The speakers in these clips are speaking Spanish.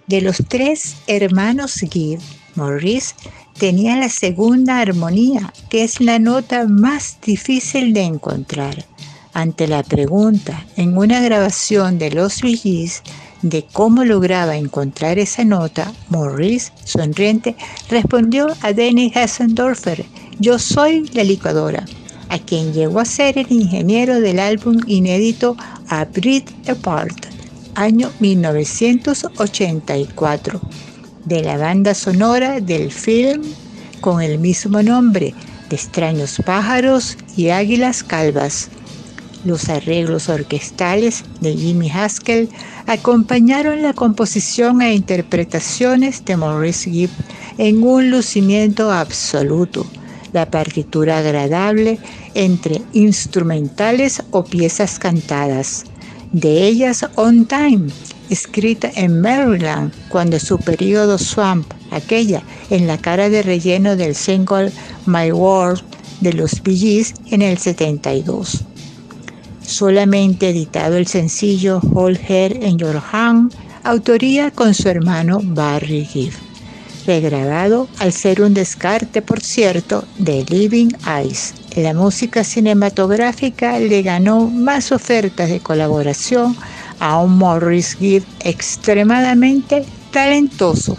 De los tres hermanos Gibb, Maurice tenía la segunda armonía, que es la nota más difícil de encontrar. Ante la pregunta en una grabación de los Bee Gees de cómo lograba encontrar esa nota, Maurice, sonriente, respondió a Denny Hassendorfer: "Yo soy la licuadora", a quien llegó a ser el ingeniero del álbum inédito A Breath Apart, año 1984, de la banda sonora del film con el mismo nombre, de Extraños pájaros y águilas calvas. Los arreglos orquestales de Jimmy Haskell acompañaron la composición e interpretaciones de Maurice Gibb en un lucimiento absoluto. La partitura agradable entre instrumentales o piezas cantadas. De ellas On Time, escrita en Maryland cuando su periodo Swamp, aquella en la cara de relleno del single My World de los Bee Gees en el 72. Solamente editado el sencillo Hold Her in Your Hand, autoría con su hermano Barry Gibb. Regrabado al ser un descarte, por cierto, de Living Eyes. La música cinematográfica le ganó más ofertas de colaboración a un Maurice Gibb extremadamente talentoso.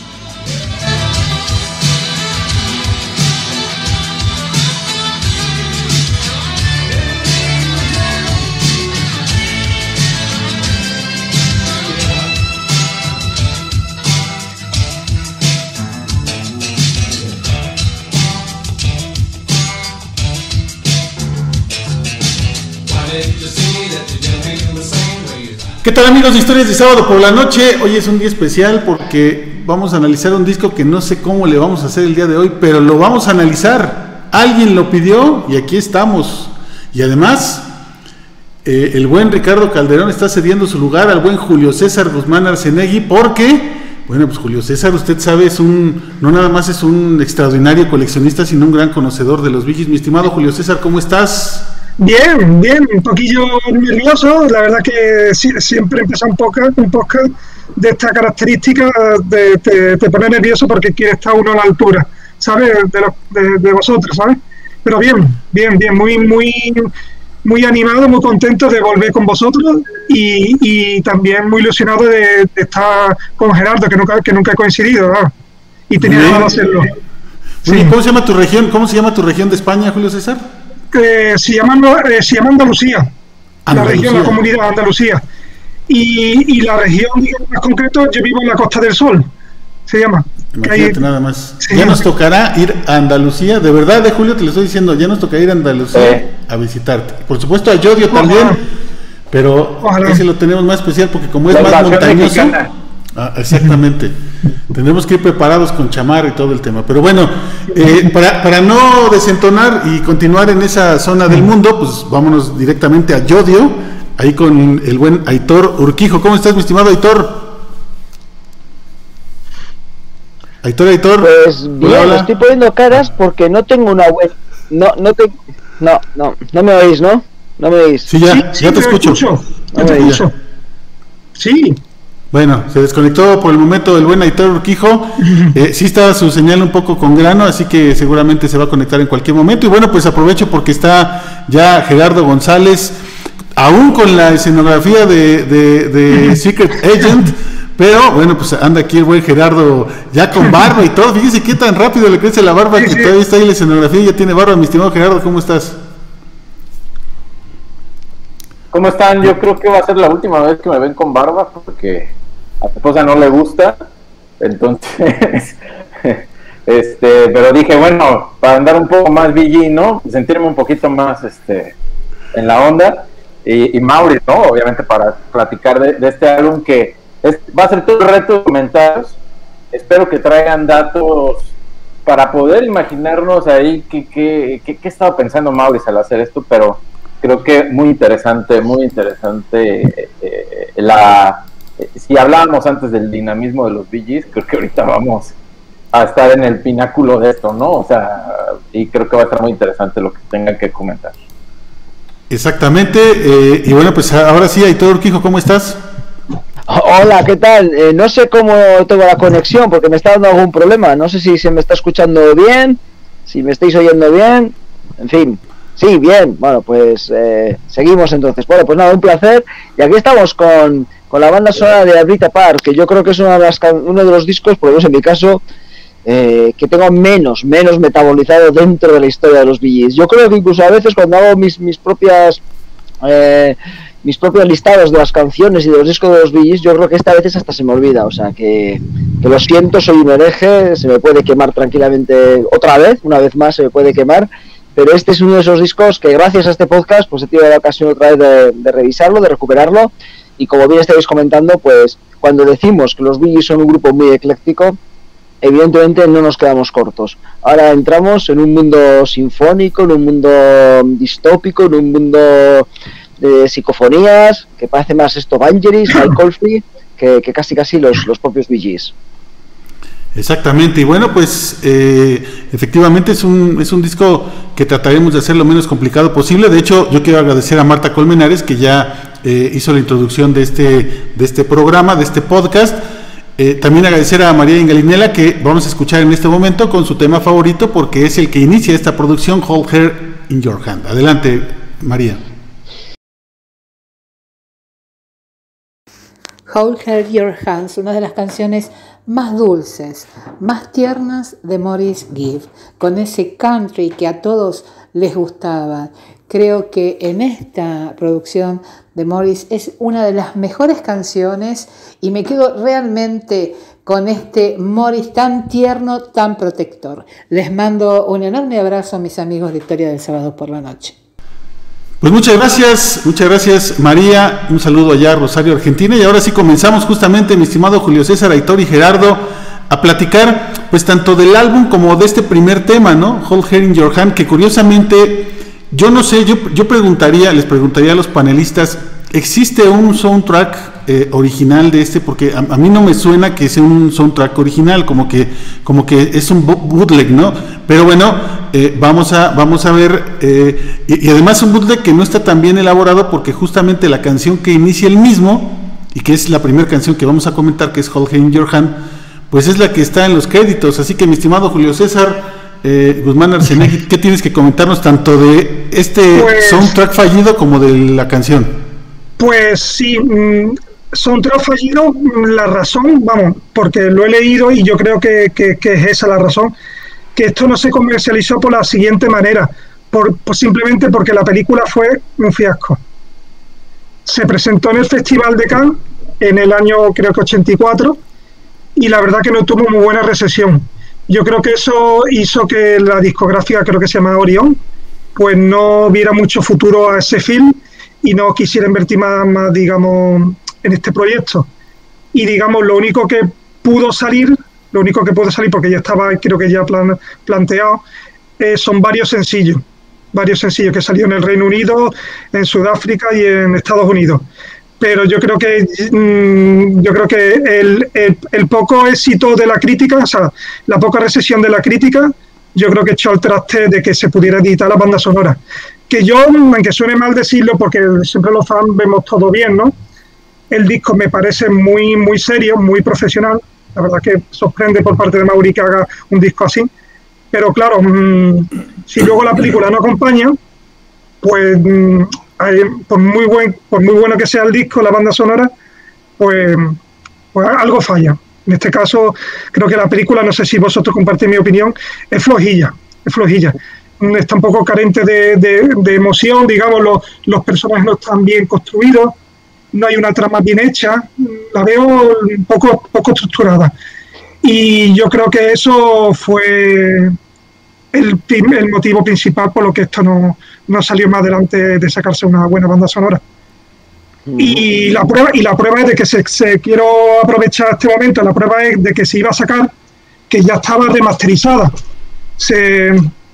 ¿Qué tal, amigos de Historias de Sábado por la Noche? Hoy es un día especial porque vamos a analizar un disco que no sé cómo le vamos a hacer el día de hoy, pero lo vamos a analizar. Alguien lo pidió y aquí estamos. Y además, el buen Ricardo Calderón está cediendo su lugar al buen Julio César Guzmán Arcenegui porque, bueno, pues Julio César, usted sabe, no nada más es un extraordinario coleccionista, sino un gran conocedor de los Bee Gees. Mi estimado Julio César, ¿cómo estás? Bien, un poquillo nervioso, la verdad que siempre empieza un podcast de esta característica te pone nervioso porque quiere estar uno a la altura, ¿sabes? De vosotros, ¿sabes? Pero bien, muy animado, muy contento de volver con vosotros y también muy ilusionado de estar con Gerardo, que nunca he coincidido, ¿no? Y tenía ganas de hacerlo. Sí. ¿Cómo se llama tu región? ¿Cómo se llama tu región de España, Julio César? Se llama Andalucía, la región, la comunidad Andalucía, y la región, digamos, más concreto, yo vivo en la Costa del Sol, se llama. Imagínate nada más. Ya nos tocará ir a Andalucía, de verdad, de Julio, te lo estoy diciendo, ya nos tocará ir a Andalucía a visitarte. Por supuesto a Yodio también, pero ese lo tenemos más especial porque como es más montañoso. Exactamente. Tendremos que ir preparados con chamarra y todo el tema. Pero bueno, para no desentonar y continuar en esa zona del mundo, pues vámonos directamente a Yodio, ahí con el buen Aitor Urquijo. ¿Cómo estás, mi estimado Aitor? Aitor. Pues bien, hola. Estoy poniendo caras porque no tengo una web. No me oís, ¿no? No me oís. Sí, ya te escucho. Ya te escucho. Sí. Bueno, se desconectó por el momento el buen Aitor Urquijo. Sí está su señal un poco con grano, así que seguramente se va a conectar en cualquier momento. Y bueno, pues aprovecho porque está ya Gerardo González, aún con la escenografía de Secret Agent, pero bueno, pues anda aquí el buen Gerardo ya con barba y todo. Fíjese qué tan rápido le crece la barba, que todavía está ahí la escenografía y ya tiene barba. Mi estimado Gerardo, ¿cómo estás? ¿Cómo están? Yo creo que va a ser la última vez que me ven con barba porque a mi esposa no le gusta, entonces pero dije, bueno, para andar un poco más BG, ¿no? Sentirme un poquito más en la onda, y Mauri, ¿no? Obviamente para platicar de este álbum que va a ser todo el reto de comentarios. Espero que traigan datos para poder imaginarnos ahí qué estaba pensando Mauri al hacer esto, pero creo que muy interesante si hablábamos antes del dinamismo de los Bee Gees, creo que ahorita vamos a estar en el pináculo de esto, ¿no? O sea, y creo que va a estar muy interesante lo que tengan que comentar. Exactamente, y bueno, pues ahora sí, Aitor Urquijo, ¿cómo estás? Hola, ¿qué tal? No sé cómo tengo la conexión porque me está dando algún problema. No sé si se me está escuchando bien, si me estáis oyendo bien. En fin, sí, bien. Bueno, pues seguimos entonces. Bueno, pues nada, un placer. Y aquí estamos con la banda sonora de Abrita Park, que yo creo que es uno de los discos, por lo menos en mi caso, que tengo menos metabolizado dentro de la historia de los Bee Gees. Yo creo que incluso a veces cuando hago mis propios listados de las canciones y de los discos de los Bee Gees, yo creo que esta vez hasta se me olvida, o sea que lo siento, soy un hereje, se me puede quemar tranquilamente una vez más se me puede quemar, pero este es uno de esos discos que gracias a este podcast pues he tenido la ocasión otra vez de revisarlo, de recuperarlo, y como bien estáis comentando, pues cuando decimos que los Bee Gees son un grupo muy ecléctico, evidentemente no nos quedamos cortos. Ahora entramos en un mundo sinfónico, en un mundo distópico, en un mundo de psicofonías, que parece más esto Vangelis, Mike Oldfield, que casi los propios Bee Gees. Exactamente, y bueno, pues efectivamente es un disco que trataremos de hacer lo menos complicado posible. De hecho, yo quiero agradecer a Marta Colmenares, que ya hizo la introducción de este programa, de este podcast. También agradecer a María Ingalinela, que vamos a escuchar en este momento con su tema favorito, porque es el que inicia esta producción, Hold Her in Your Hand. Adelante, María. Hold Her in Your Hands, una de las canciones más dulces, más tiernas de Maurice Gibb, con ese country que a todos les gustaba. Creo que en esta producción de Maurice es una de las mejores canciones y me quedo realmente con este Maurice tan tierno, tan protector. Les mando un enorme abrazo a mis amigos de Historia del Sábado por la Noche. Pues muchas gracias María, un saludo allá a Rosario, Argentina, y ahora sí comenzamos justamente, mi estimado Julio César, Aitor y Gerardo, a platicar pues tanto del álbum como de este primer tema, ¿no? Hold Her in Your Hand, que curiosamente, yo no sé, yo les preguntaría a los panelistas, ¿existe un soundtrack original de este? Porque a mí no me suena que sea un soundtrack original, como que es un bootleg, ¿no? Pero bueno, vamos a ver, y además un bootleg que no está tan bien elaborado, porque justamente la canción que inicia el mismo, y que es la primera canción que vamos a comentar, que es Hold Her in Your Hand, pues es la que está en los créditos. Así que mi estimado Julio César Guzmán Arsenegui, ¿qué tienes que comentarnos tanto de este soundtrack fallido como de la canción? Pues sí, soundtrack fallido, la razón, vamos, porque lo he leído y yo creo que es esa la razón, que esto no se comercializó por la siguiente manera, simplemente porque la película fue un fiasco. Se presentó en el Festival de Cannes en el año, creo que 84, y la verdad que no tuvo muy buena recepción. Yo creo que eso hizo que la discográfica, creo que se llama Orion, pues no viera mucho futuro a ese film y no quisiera invertir más, digamos, en este proyecto. Y digamos, lo único que pudo salir, porque ya estaba, creo que ya planteado, son varios sencillos que salieron en el Reino Unido, en Sudáfrica y en Estados Unidos. Pero yo creo que el poco éxito de la crítica, o sea, la poca recepción de la crítica, yo creo que echó al traste de que se pudiera editar la banda sonora. Que yo, aunque suene mal decirlo, porque siempre los fans vemos todo bien, ¿no? El disco me parece muy, muy serio, muy profesional. La verdad que sorprende por parte de Mauri que haga un disco así. Pero claro, si luego la película no acompaña, pues por muy bueno que sea el disco, la banda sonora, pues algo falla. En este caso, creo que la película, no sé si vosotros compartís mi opinión, es flojilla. Está un poco carente de emoción, digamos, los personajes no están bien construidos, no hay una trama bien hecha, la veo poco estructurada. Y yo creo que eso fue el motivo principal por lo que esto no salió más adelante de sacarse una buena banda sonora. Y la prueba es de que quiero aprovechar este momento, la prueba es de que se iba a sacar, que ya estaba remasterizada. Se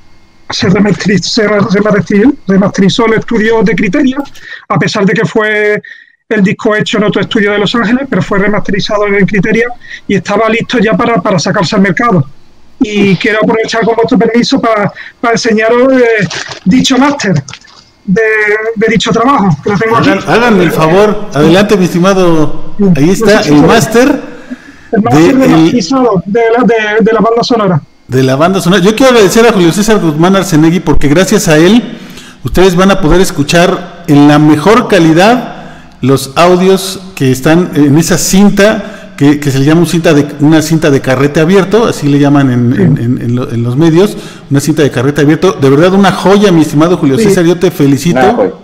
remasterizó el estudio de Criteria, a pesar de que fue el disco hecho en otro estudio de Los Ángeles, pero fue remasterizado en Criteria y estaba listo ya para sacarse al mercado. Y quiero aprovechar con vuestro permiso para enseñaros dicho máster de dicho trabajo, que lo tengo aquí. Háganme el favor, adelante mi estimado Ahí está el máster remasterizado de la banda sonora. De la banda sonora. Yo quiero agradecer a Julio César Guzmán Arzenegui porque gracias a él ustedes van a poder escuchar en la mejor calidad los audios que están en esa cinta que se le llama una cinta de carrete abierto, así le llaman en los medios, una cinta de carrete abierto. De verdad una joya, mi estimado Julio César, yo te felicito.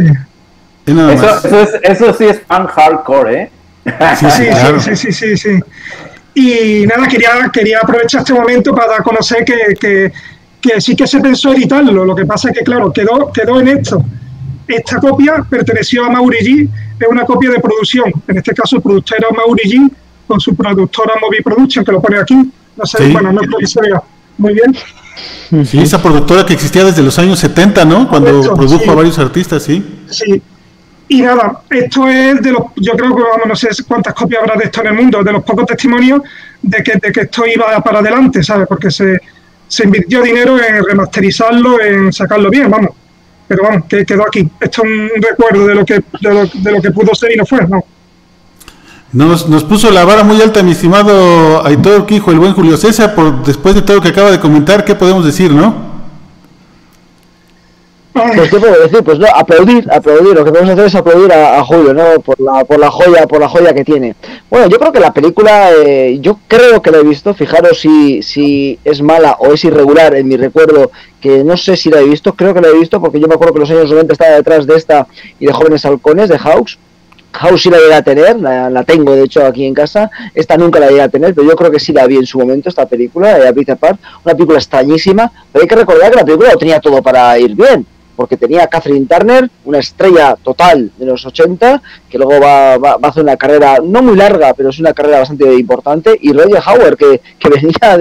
Eso sí es fan hardcore, ¿eh? Sí. Y nada, quería aprovechar este momento para dar a conocer que sí que se pensó editarlo. Lo que pasa es que, claro, quedó en esto. Esta copia perteneció a Mauri G, es una copia de producción. En este caso, el productor era Mauri G, con su productora Movie Production, que lo pone aquí. No sé, bueno, no creo que se vea muy bien. Sí, esa productora que existía desde los años 70, ¿no? Cuando produjo a varios artistas, sí. Sí. Y nada, esto es yo creo que, vamos, no sé cuántas copias habrá de esto en el mundo, de los pocos testimonios de que esto iba para adelante, ¿sabes? Porque se invirtió dinero en remasterizarlo, en sacarlo bien, vamos. Pero vamos, que quedó aquí. Esto es un recuerdo de lo que pudo ser y no fue, ¿no? Nos puso la vara muy alta, mi estimado Aitor Quijo, el buen Julio César, después de todo lo que acaba de comentar, ¿qué podemos decir, no? Pues qué puedo decir, pues no, aplaudir, lo que podemos hacer es aplaudir a Julio, ¿no? Por la joya que tiene. Bueno, yo creo que la película, yo creo que la he visto, fijaros si es mala o es irregular en mi recuerdo, que no sé si la he visto, creo que la he visto porque yo me acuerdo que en los años 90 estaba detrás de esta y de Jóvenes Halcones, de House sí la llegué a tener, la tengo de hecho aquí en casa, esta nunca la llegué a tener, pero yo creo que sí la vi en su momento, esta película, A Pizza Park, una película extrañísima, pero hay que recordar que la película lo tenía todo para ir bien, porque tenía a Kathleen Turner, una estrella total de los 80, que luego va a hacer una carrera no muy larga, pero es una carrera bastante importante, y Roger Howard, que venía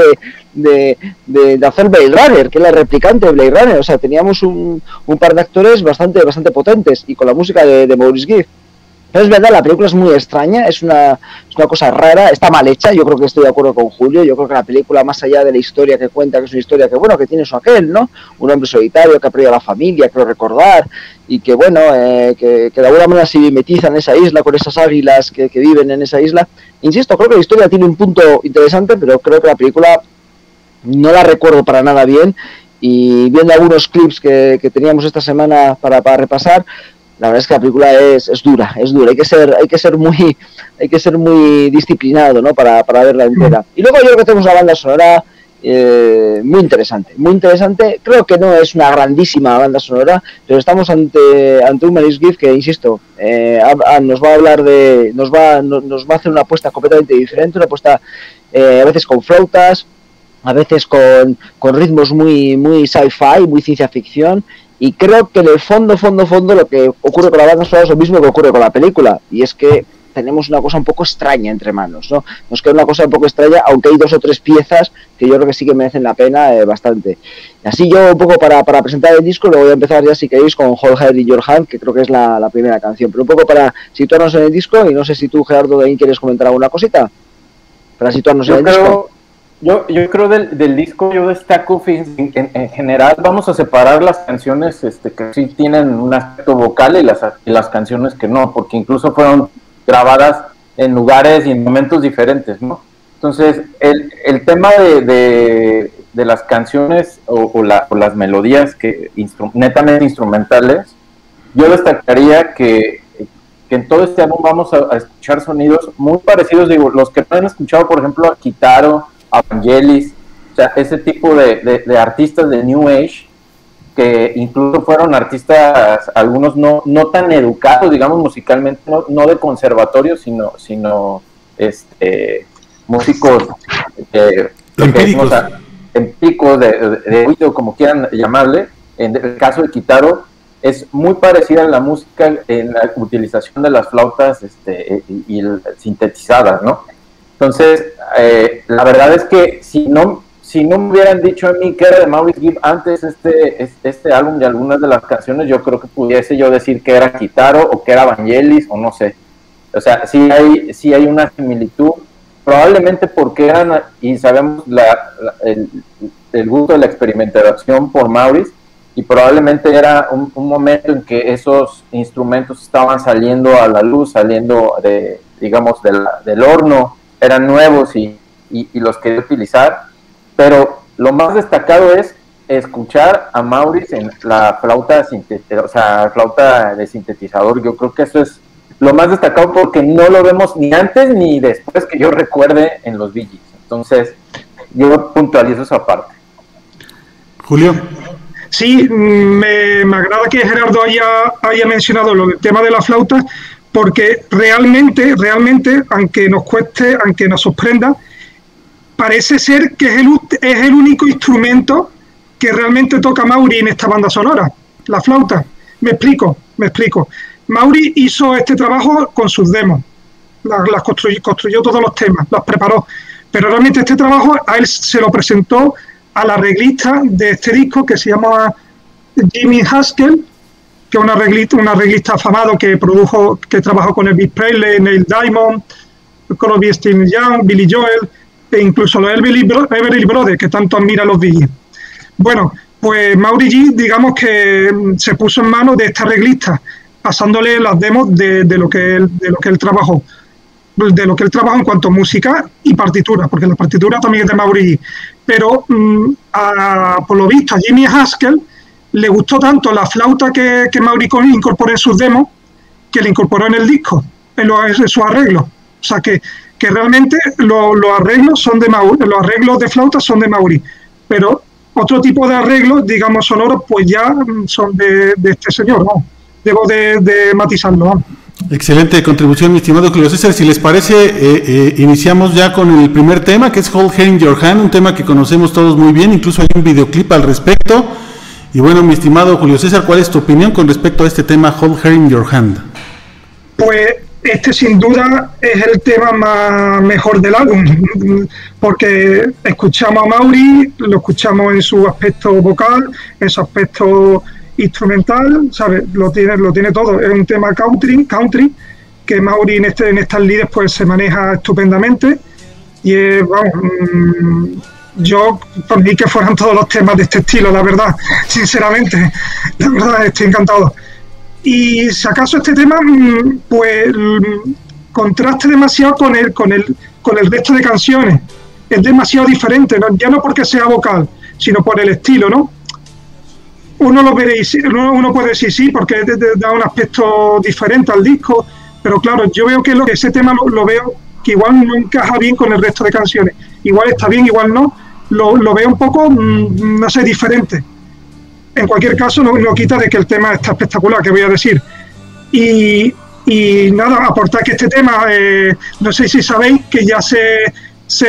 de hacer Blade Runner, que es la replicante de Blade Runner, o sea, teníamos un par de actores bastante potentes, y con la música de Maurice Gibb. Pero es verdad, la película es muy extraña, es una cosa rara, está mal hecha, yo creo que estoy de acuerdo con Julio, yo creo que la película, más allá de la historia que cuenta, que es una historia que, bueno, que tiene su aquel, ¿no? Un hombre solitario que ha perdido a la familia, creo recordar, y que, bueno, que de alguna manera se mimetiza en esa isla con esas águilas que viven en esa isla. Insisto, creo que la historia tiene un punto interesante, pero creo que la película no la recuerdo para nada bien, y viendo algunos clips que teníamos esta semana para repasar, la verdad es que la película es dura, hay que ser muy disciplinado, ¿no? para verla entera. Y luego yo creo que tenemos una banda sonora muy interesante, creo que no es una grandísima banda sonora, pero estamos ante un Maurice Gibb que, insisto, nos va a hacer una apuesta completamente diferente, una apuesta a veces con flautas, a veces con ritmos muy sci-fi, muy ciencia ficción. Y creo que en el fondo lo que ocurre con la banda sonora es lo mismo que ocurre con la película, y es que tenemos una cosa un poco extraña entre manos, ¿no? Nos queda una cosa un poco extraña, aunque hay 2 o 3 piezas que yo creo que sí que merecen la pena bastante. Y así yo un poco para presentar el disco, luego voy a empezar ya, si queréis, con Hold Her in Your Hand, que creo que es la primera canción, pero un poco para situarnos en el disco, y no sé si tú, Gerardo, de ahí quieres comentar alguna cosita, para situarnos en el disco. Yo creo del disco, yo destaco, en general vamos a separar las canciones que sí tienen un aspecto vocal y las canciones que no, porque incluso fueron grabadas en lugares y en momentos diferentes, ¿no? Entonces, el tema de las canciones o las melodías netamente instrumentales, yo destacaría que en todo este álbum vamos a escuchar sonidos muy parecidos, digo, los que no han escuchado, por ejemplo, a Kitaro, a Vangelis, o sea, ese tipo de artistas de New Age, que incluso fueron artistas, algunos no tan educados, digamos, musicalmente, no de conservatorio, sino músicos empíricos de oído, como quieran llamarle. En el caso de Kitaro, es muy parecida en la música, en la utilización de las flautas y sintetizadas, ¿no? Entonces, la verdad es que si no me hubieran dicho a mí que era de Maurice Gibb antes este álbum y algunas de las canciones, yo creo que pudiese yo decir que era Kitaro o que era Vangelis o no sé. O sea, sí hay una similitud, probablemente porque eran, y sabemos el gusto de la experimentación por Maurice, y probablemente era un momento en que esos instrumentos estaban saliendo a la luz, saliendo de digamos, del horno eran nuevos y los quería utilizar, pero lo más destacado es escuchar a Maurice en la flauta de sintetizador. Yo creo que eso es lo más destacado porque no lo vemos ni antes ni después que yo recuerde en los Bee Gees. Entonces, yo puntualizo esa parte. Julio. Sí, me agrada que Gerardo haya mencionado el tema de la flauta, porque realmente, aunque nos cueste, aunque nos sorprenda, parece ser que es el único instrumento que realmente toca Mauri en esta banda sonora, la flauta. Me explico. Mauri hizo este trabajo con sus demos, las construyó todos los temas, los preparó, pero realmente este trabajo a él se lo presentó al arreglista de este disco, que se llama Jimmy Haskell, que es un arreglista afamado que trabajó con Elvis Presley, Neil Diamond, Crosby, Stills Young, Billy Joel, e incluso los Everly Brothers, que tanto admira los Bee Gees. Bueno, pues Mauri G, digamos que se puso en manos de este arreglista, pasándole las demos de lo que él trabajó. De lo que él trabaja en cuanto a música y partitura, porque la partitura también es de Mauri G. Pero por lo visto a Jimmy Haskell le gustó tanto la flauta que Mauri incorporó en sus demos, que le incorporó en el disco, en sus arreglos. O sea que realmente los arreglos son de Mauri, los arreglos de flauta son de Mauri, pero otro tipo de arreglos, digamos sonoros, pues ya son de este señor, ¿no? Debo de matizarlo, ¿no? Excelente contribución, mi estimado Julio César. Si les parece, iniciamos ya con el primer tema, que es Hold Her in Your Hand, un tema que conocemos todos muy bien, incluso hay un videoclip al respecto. Y bueno, mi estimado Julio César, ¿cuál es tu opinión con respecto a este tema, Hold Her in Your Hand? Pues este sin duda es el tema mejor del álbum, porque escuchamos a Mauri, lo escuchamos en su aspecto vocal, en su aspecto instrumental, ¿sabes? Lo tiene todo. Es un tema country que Mauri en estas líderes pues se maneja estupendamente, y yo por mí que fueran todos los temas de este estilo, la verdad, sinceramente, la verdad estoy encantado. Y si acaso este tema pues contraste demasiado con el resto de canciones, es demasiado diferente, ¿no? Ya no porque sea vocal, sino por el estilo, ¿no? Uno lo veréis, uno puede decir sí, porque da un aspecto diferente al disco, pero claro, yo veo que ese tema lo veo que igual no encaja bien con el resto de canciones. Igual está bien, igual no. Lo veo un poco, no sé, diferente. En cualquier caso, no quita de que el tema está espectacular, que voy a decir. Y nada, aportar que este tema, no sé si sabéis que ya se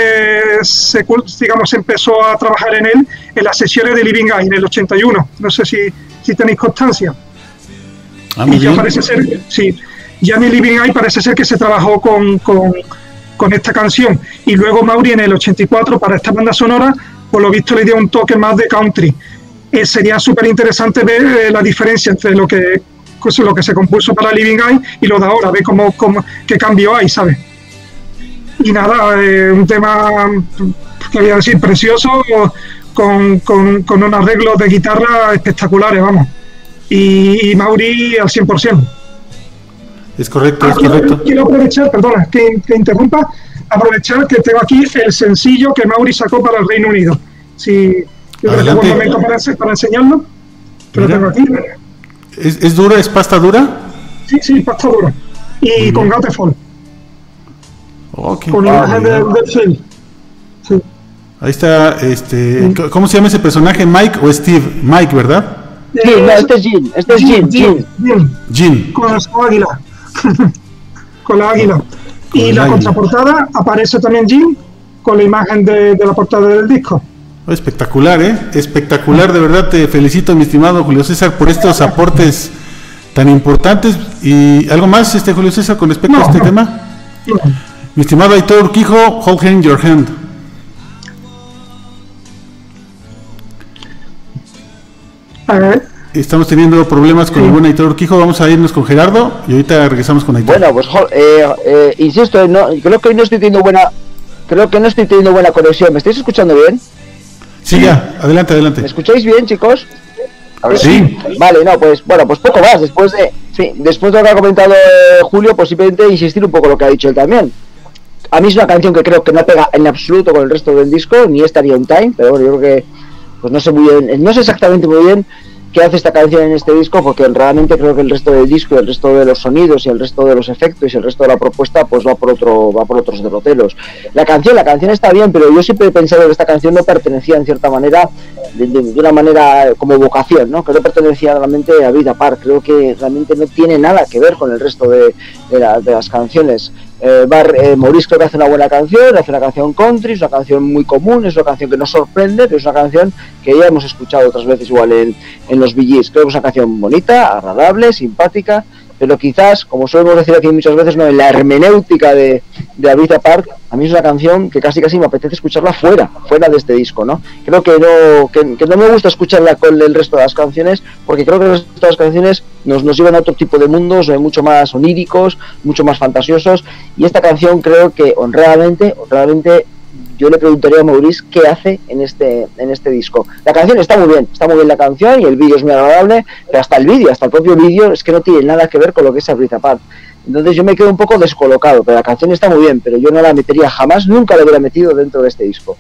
empezó a trabajar en él en las sesiones de Living Eye en el 81. No sé si tenéis constancia. Y ya parece ser, sí, ya en Living Eye parece ser que se trabajó con esta canción. Y luego Mauri en el 84 para esta banda sonora, por lo visto le dio un toque más de country. Sería súper interesante ver la diferencia entre lo que se compuso para Living Eye y lo de ahora, ver qué cambio hay, ¿sabes? Y nada, un tema, que voy a decir, precioso, con un arreglo de guitarra espectaculares, vamos. Y Mauri al 100%. Es correcto, es correcto. Quiero aprovechar, perdona, que interrumpa, aprovechar que tengo aquí el sencillo que Mauri sacó para el Reino Unido. Si yo creo que es buen momento para enseñarlo, que lo tengo aquí. ¿Es dura? ¿Es pasta dura? Sí, pasta dura. Y con Gatefall. Okay. Con imagen del film. Sí. Ahí está, ¿cómo se llama ese personaje? ¿Mike o Steve? Mike, ¿verdad? Sí, no, este es Jim. Con su águila. Con la águila. Y la contraportada aparece también Jim con la imagen de la portada del disco. Espectacular, espectacular, de verdad te felicito, mi estimado Julio César, por estos aportes tan importantes. ¿Y algo más, Julio César, con respecto a este tema? No. Mi estimado Aitor Urquijo, Hold Her in Your Hand. A ver. Estamos teniendo problemas con el buen Aitor Urquijo, vamos a irnos con Gerardo y ahorita regresamos con Aitor. Bueno, pues insisto, creo que no estoy teniendo buena conexión. ¿Me estáis escuchando bien? Sí, ya, adelante. ¿Me escucháis bien, chicos? A ver, sí. Vale, no, pues bueno, pues poco más, después Sí, después de lo que ha comentado Julio, pues simplemente insistir un poco en lo que ha dicho él también. A mí es una canción que creo que no pega en absoluto con el resto del disco, ni estaría on time, pero bueno, yo creo que pues no sé muy bien, no sé exactamente muy bien qué hace esta canción en este disco, porque realmente creo que el resto del disco, el resto de los sonidos y el resto de los efectos y el resto de la propuesta pues va por otros derroteros. La canción está bien, pero yo siempre he pensado que esta canción no pertenecía en cierta manera de una manera como vocación, ¿no? Que no pertenecía realmente a Vida Park. Creo que realmente no tiene nada que ver con el resto de las canciones. Maurice creo que hace una buena canción, hace una canción country, es una canción muy común, es una canción que nos sorprende, pero es una canción que ya hemos escuchado otras veces igual en los Bee Gees. Creo que es una canción bonita, agradable, simpática, pero quizás, como solemos decir aquí muchas veces, no, en la hermenéutica de Aretha Park, a mí es una canción que casi me apetece escucharla fuera de este disco, ¿no? Creo que no me gusta escucharla con el resto de las canciones, porque creo que el resto de las canciones nos llevan a otro tipo de mundos, mucho más oníricos, mucho más fantasiosos, y esta canción creo que honradamente yo le preguntaría a Maurice qué hace en este disco. La canción está muy bien la canción, y el vídeo es muy agradable, pero hasta el propio vídeo es que no tiene nada que ver con lo que es Aretha Park. Entonces yo me quedo un poco descolocado, pero la canción está muy bien, pero yo no la metería jamás, nunca la hubiera metido dentro de este disco.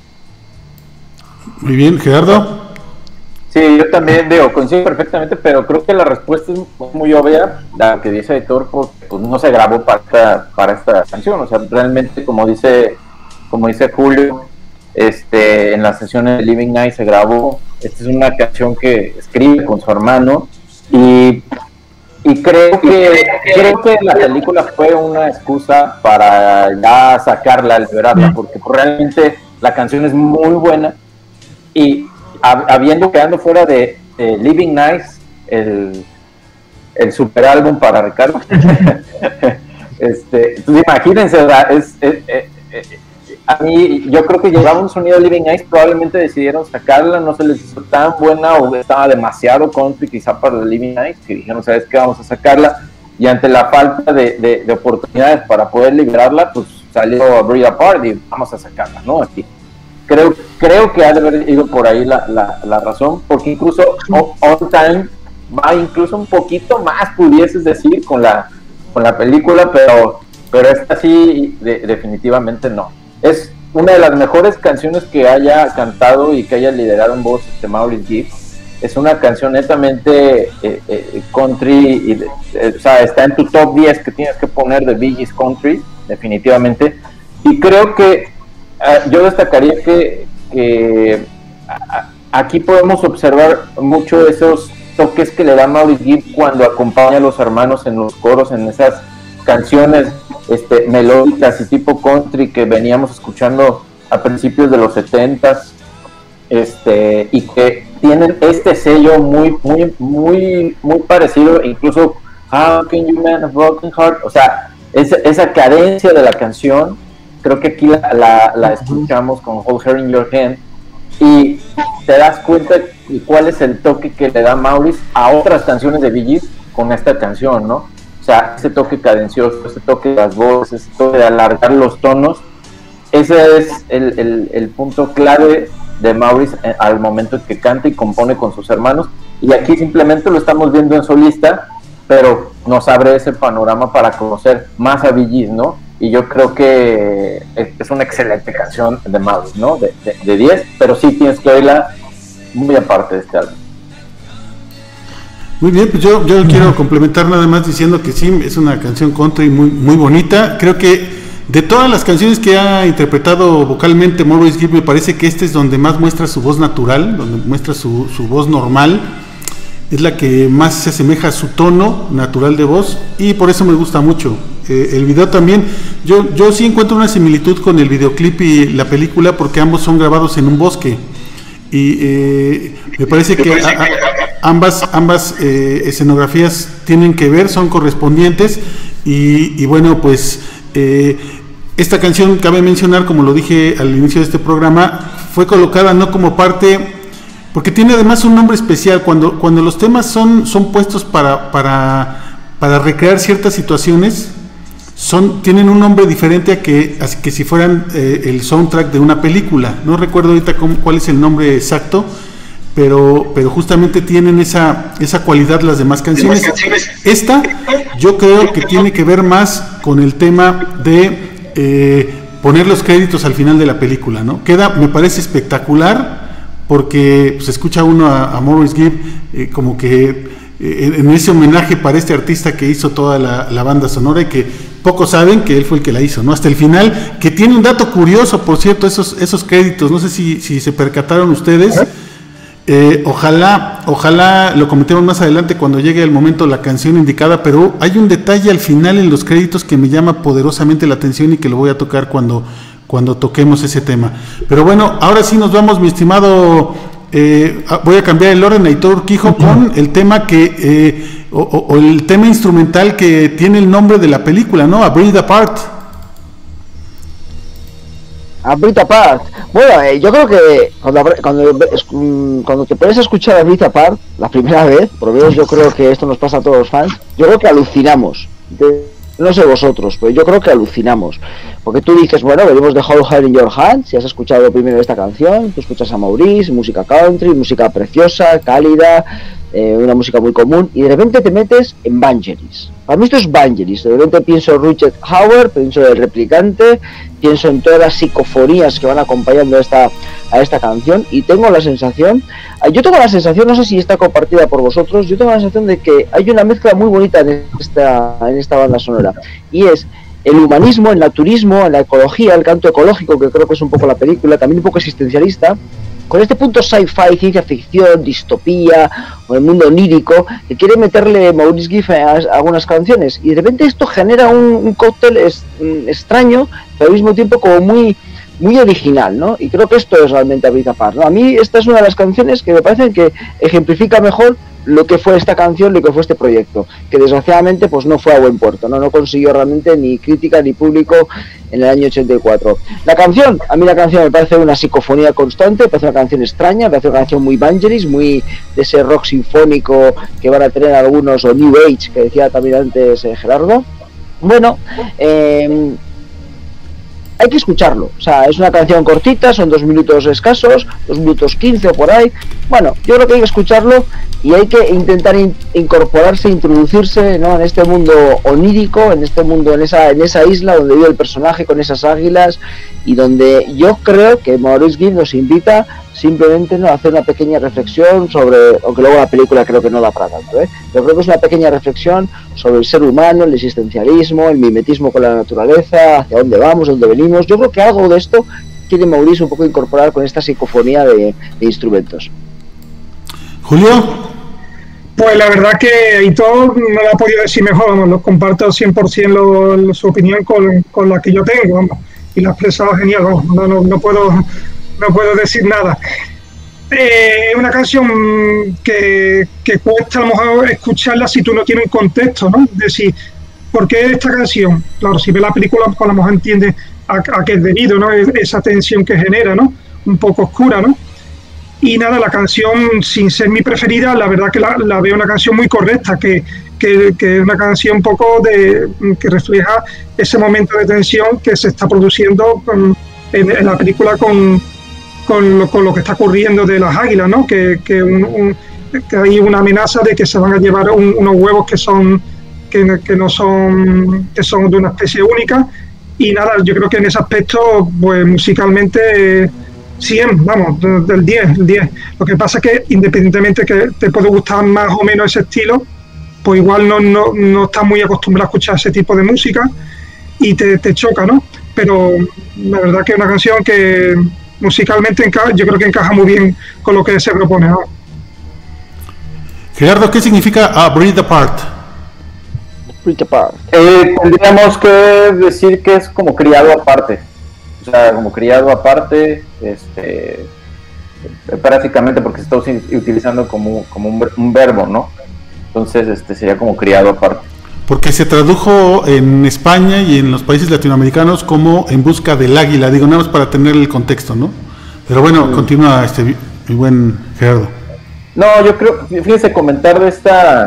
Muy bien, Gerardo. Sí, yo también coincido perfectamente, pero creo que la respuesta es muy obvia, la que dice Héctor, porque pues no se grabó para esta canción. O sea, realmente, como dice Julio, en las sesiones de Living Night se grabó. Esta es una canción que escribe con su hermano, y creo que la película fue una excusa para ya sacarla, liberarla, porque realmente la canción es muy buena, y habiendo quedado fuera de Living Nice, el super álbum para Ricardo, pues imagínense, a mí, yo creo que llevaba un sonido Living Nice, probablemente decidieron sacarla, no se les hizo tan buena, o estaba demasiado country quizá para la Living Nice, que dijeron, ¿sabes qué? Vamos a sacarla, y ante la falta de oportunidades para poder liberarla, pues salió Aretha Park y vamos a sacarla, ¿no? Aquí creo que ha de haber ido por ahí la razón, porque incluso On Time va incluso un poquito más, pudieses decir, con la película, pero esta sí definitivamente no. Es una de las mejores canciones que haya cantado y que haya liderado en voz Maurice Gibb. Es una canción netamente country, o sea, está en tu top 10 que tienes que poner de Bee Gees country, definitivamente. Y creo que yo destacaría que aquí podemos observar mucho esos toques que le da Maurice Gibb cuando acompaña a los hermanos en los coros, en esas canciones melódicas y tipo country que veníamos escuchando a principios de los 70s, y que tienen este sello muy parecido, incluso How Can You Mend a Broken Heart, o sea, esa cadencia de la canción, creo que aquí la escuchamos con Hold Her in Your Hand, y te das cuenta de cuál es el toque que le da Maurice a otras canciones de Bee Gees con esta canción, ¿no? O sea, ese toque cadencioso, ese toque de las voces, ese toque de alargar los tonos, ese es el punto clave de Maurice al momento en que canta y compone con sus hermanos, y aquí simplemente lo estamos viendo en solista, pero nos abre ese panorama para conocer más a Bee Gees, ¿no? Y yo creo que es una excelente canción de Maurice, ¿no? De 10, pero sí tienes que oírla muy aparte de este álbum. Muy bien, pues yo quiero complementar nada más diciendo que sí, es una canción country muy bonita. Creo que de todas las canciones que ha interpretado vocalmente Maurice Gibb, me parece que esta es donde más muestra su voz natural, donde muestra su voz normal. Es la que más se asemeja a su tono natural de voz, y por eso me gusta mucho. El video también, yo sí encuentro una similitud con el videoclip y la película, porque ambos son grabados en un bosque, y me parece que ambas escenografías tienen que ver, son correspondientes, y bueno, pues esta canción, cabe mencionar, como lo dije al inicio de este programa, fue colocada no como parte, porque tiene además un nombre especial. Cuando los temas son puestos para recrear ciertas situaciones, tienen un nombre diferente a que si fueran el soundtrack de una película. No recuerdo ahorita cuál es el nombre exacto, pero justamente tienen esa cualidad las demás canciones. Esta yo creo que tiene que ver más con el tema de poner los créditos al final de la película, ¿no? Me parece espectacular porque pues, escucha uno a Maurice Gibb como que en ese homenaje para este artista que hizo toda la banda sonora y que pocos saben que él fue el que la hizo, ¿no? Hasta el final, que tiene un dato curioso, por cierto, esos créditos, no sé si se percataron ustedes. Ojalá lo comentemos más adelante cuando llegue el momento la canción indicada, pero hay un detalle al final en los créditos que me llama poderosamente la atención y que lo voy a tocar cuando toquemos ese tema. Pero bueno, ahora sí nos vamos, mi estimado, voy a cambiar el orden, Aitor Urquijo, con el tema que o el tema instrumental que tiene el nombre de la película, ¿no? A Breathe Apart. A Breathe Apart. Bueno, yo creo que cuando te pones a escuchar a Breathe Apart la primera vez, por lo menos yo creo que esto nos pasa a todos los fans, yo creo que alucinamos. No sé vosotros, pero yo creo que alucinamos. Porque tú dices, bueno, venimos de Hold Her in Your Hand, si has escuchado primero esta canción, tú escuchas a Maurice, música country, música preciosa, cálida, una música muy común, y de repente te metes en Vangelis. Para mí esto es Vangelis. De repente pienso en Richard Howard, pienso en El Replicante, pienso en todas las psicofonías que van acompañando a esta canción, y tengo la sensación, no sé si está compartida por vosotros, yo tengo la sensación de que hay una mezcla muy bonita en esta banda sonora, y es el humanismo, el naturismo, la ecología, el canto ecológico, que creo que es un poco la película, también un poco existencialista, con este punto sci-fi, ciencia ficción, distopía, o el mundo onírico, que quiere meterle Maurice Gibb a algunas canciones, y de repente esto genera un cóctel extraño, pero al mismo tiempo como muy original, ¿no? Y creo que esto es realmente A Breathe Apart, ¿no? A mí esta es una de las canciones que me parecen que ejemplifica mejor lo que fue esta canción, lo que fue este proyecto, que desgraciadamente pues no fue a buen puerto, no consiguió realmente ni crítica ni público en el año 84. A mí la canción me parece una psicofonía constante, me parece una canción extraña, me parece una canción muy Vangelis, muy de ese rock sinfónico que van a tener algunos, o New Age, que decía también antes Gerardo. Bueno, hay que escucharlo, o sea, es una canción cortita, son 2 minutos escasos, 2 minutos 15 o por ahí. Bueno, yo creo que hay que escucharlo y hay que intentar incorporarse, introducirse, ¿no?, en este mundo onírico, en este mundo, en esa isla donde vive el personaje con esas águilas, y donde yo creo que Maurice Gibb nos invita simplemente, ¿no?, a hacer una pequeña reflexión sobre, aunque luego la película creo que no da para tanto, pero creo que es una pequeña reflexión sobre el ser humano, el existencialismo, el mimetismo con la naturaleza, hacia dónde vamos, dónde venimos. Yo creo que algo de esto quiere Maurice un poco incorporar con esta psicofonía de instrumentos. Julio. Pues la verdad que Aitor no lo ha podido decir mejor, vamos, lo comparto 100% su opinión con la que yo tengo, vamos, y la ha expresado genial, vamos, no puedo decir nada. Es una canción que cuesta a lo mejor escucharla si tú no tienes un contexto, ¿no? Es decir, ¿por qué esta canción? Claro, si ves la película, pues a lo mejor entiendes a qué es debido, ¿no? Esa tensión que genera, ¿no? Un poco oscura, ¿no? Y nada, la canción, sin ser mi preferida, la verdad que la veo una canción muy correcta, que es una canción un poco que refleja ese momento de tensión que se está produciendo en la película con lo que está ocurriendo de las águilas, ¿no? Que hay una amenaza de que se van a llevar unos huevos que son de una especie única. Y nada, yo creo que en ese aspecto, pues musicalmente 100, vamos, del 10. Lo que pasa es que independientemente que te puede gustar más o menos ese estilo, pues igual no estás muy acostumbrado a escuchar ese tipo de música y te choca, ¿no? Pero la verdad que es una canción que musicalmente yo creo que encaja muy bien con lo que se propone, ¿no? Gerardo, ¿qué significa A Breathe Apart? Tendríamos que decir que es como criado aparte. O sea, como criado aparte, prácticamente porque se está utilizando como un verbo, ¿no? Entonces sería como criado aparte. Porque se tradujo en España y en los países latinoamericanos como En busca del águila, digo, nada más para tener el contexto, ¿no? Pero bueno, continúa mi buen Gerardo. No, yo creo, fíjense, comentar de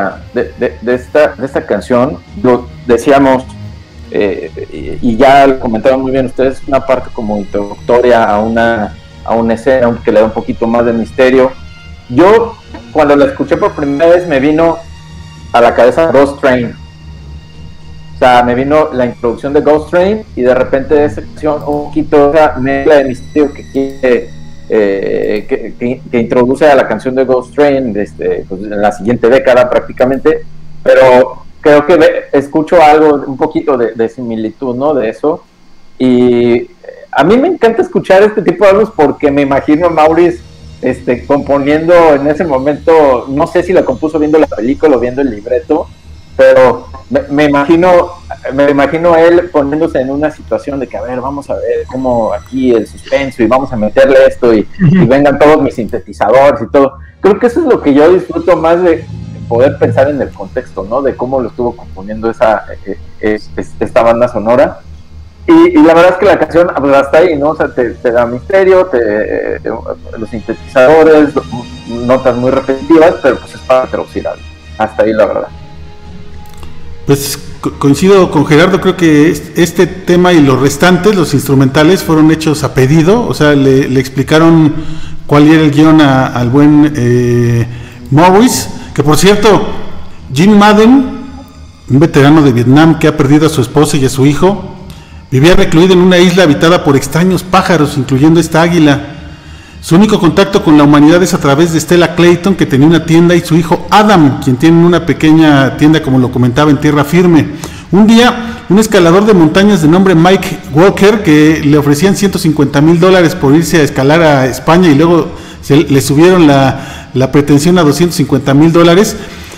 esta canción, lo decíamos, y ya lo comentaron muy bien ustedes, una parte como introductoria a una escena que le da un poquito más de misterio, yo cuando la escuché por primera vez me vino a la cabeza Ghost Train. O sea, me vino la introducción de Ghost Train y de repente esa canción, un poquito esa mezcla de misterio que quiere, que introduce a la canción de Ghost Train pues, en la siguiente década prácticamente, pero creo que escucho algo, un poquito de similitud, ¿no? De eso. Y a mí me encanta escuchar este tipo de álbumes porque me imagino a Maurice componiendo en ese momento, no sé si la compuso viendo la película o viendo el libreto, pero me imagino él poniéndose en una situación de que, a ver, vamos a ver cómo aquí el suspenso y vamos a meterle esto y vengan todos mis sintetizadores y todo. Creo que eso es lo que yo disfruto más de poder pensar en el contexto, ¿no? De cómo lo estuvo componiendo esta banda sonora. Y la verdad es que la canción, pues hasta ahí, ¿no? O sea, te da misterio, los sintetizadores, notas muy repetitivas, pero pues es para traducir algo. Hasta ahí la verdad. Pues coincido con Gerardo, creo que este tema y los restantes, los instrumentales, fueron hechos a pedido, o sea, le explicaron cuál era el guión al buen Maurice, que por cierto, Jim Madden, un veterano de Vietnam que ha perdido a su esposa y a su hijo, vivía recluido en una isla habitada por extraños pájaros, incluyendo esta águila. Su único contacto con la humanidad es a través de Stella Clayton, que tenía una tienda, y su hijo Adam, quien tiene una pequeña tienda, como lo comentaba, en tierra firme. Un día, un escalador de montañas de nombre Mike Walker, que le ofrecían $150,000 por irse a escalar a España y luego le subieron la pretensión a $250,000,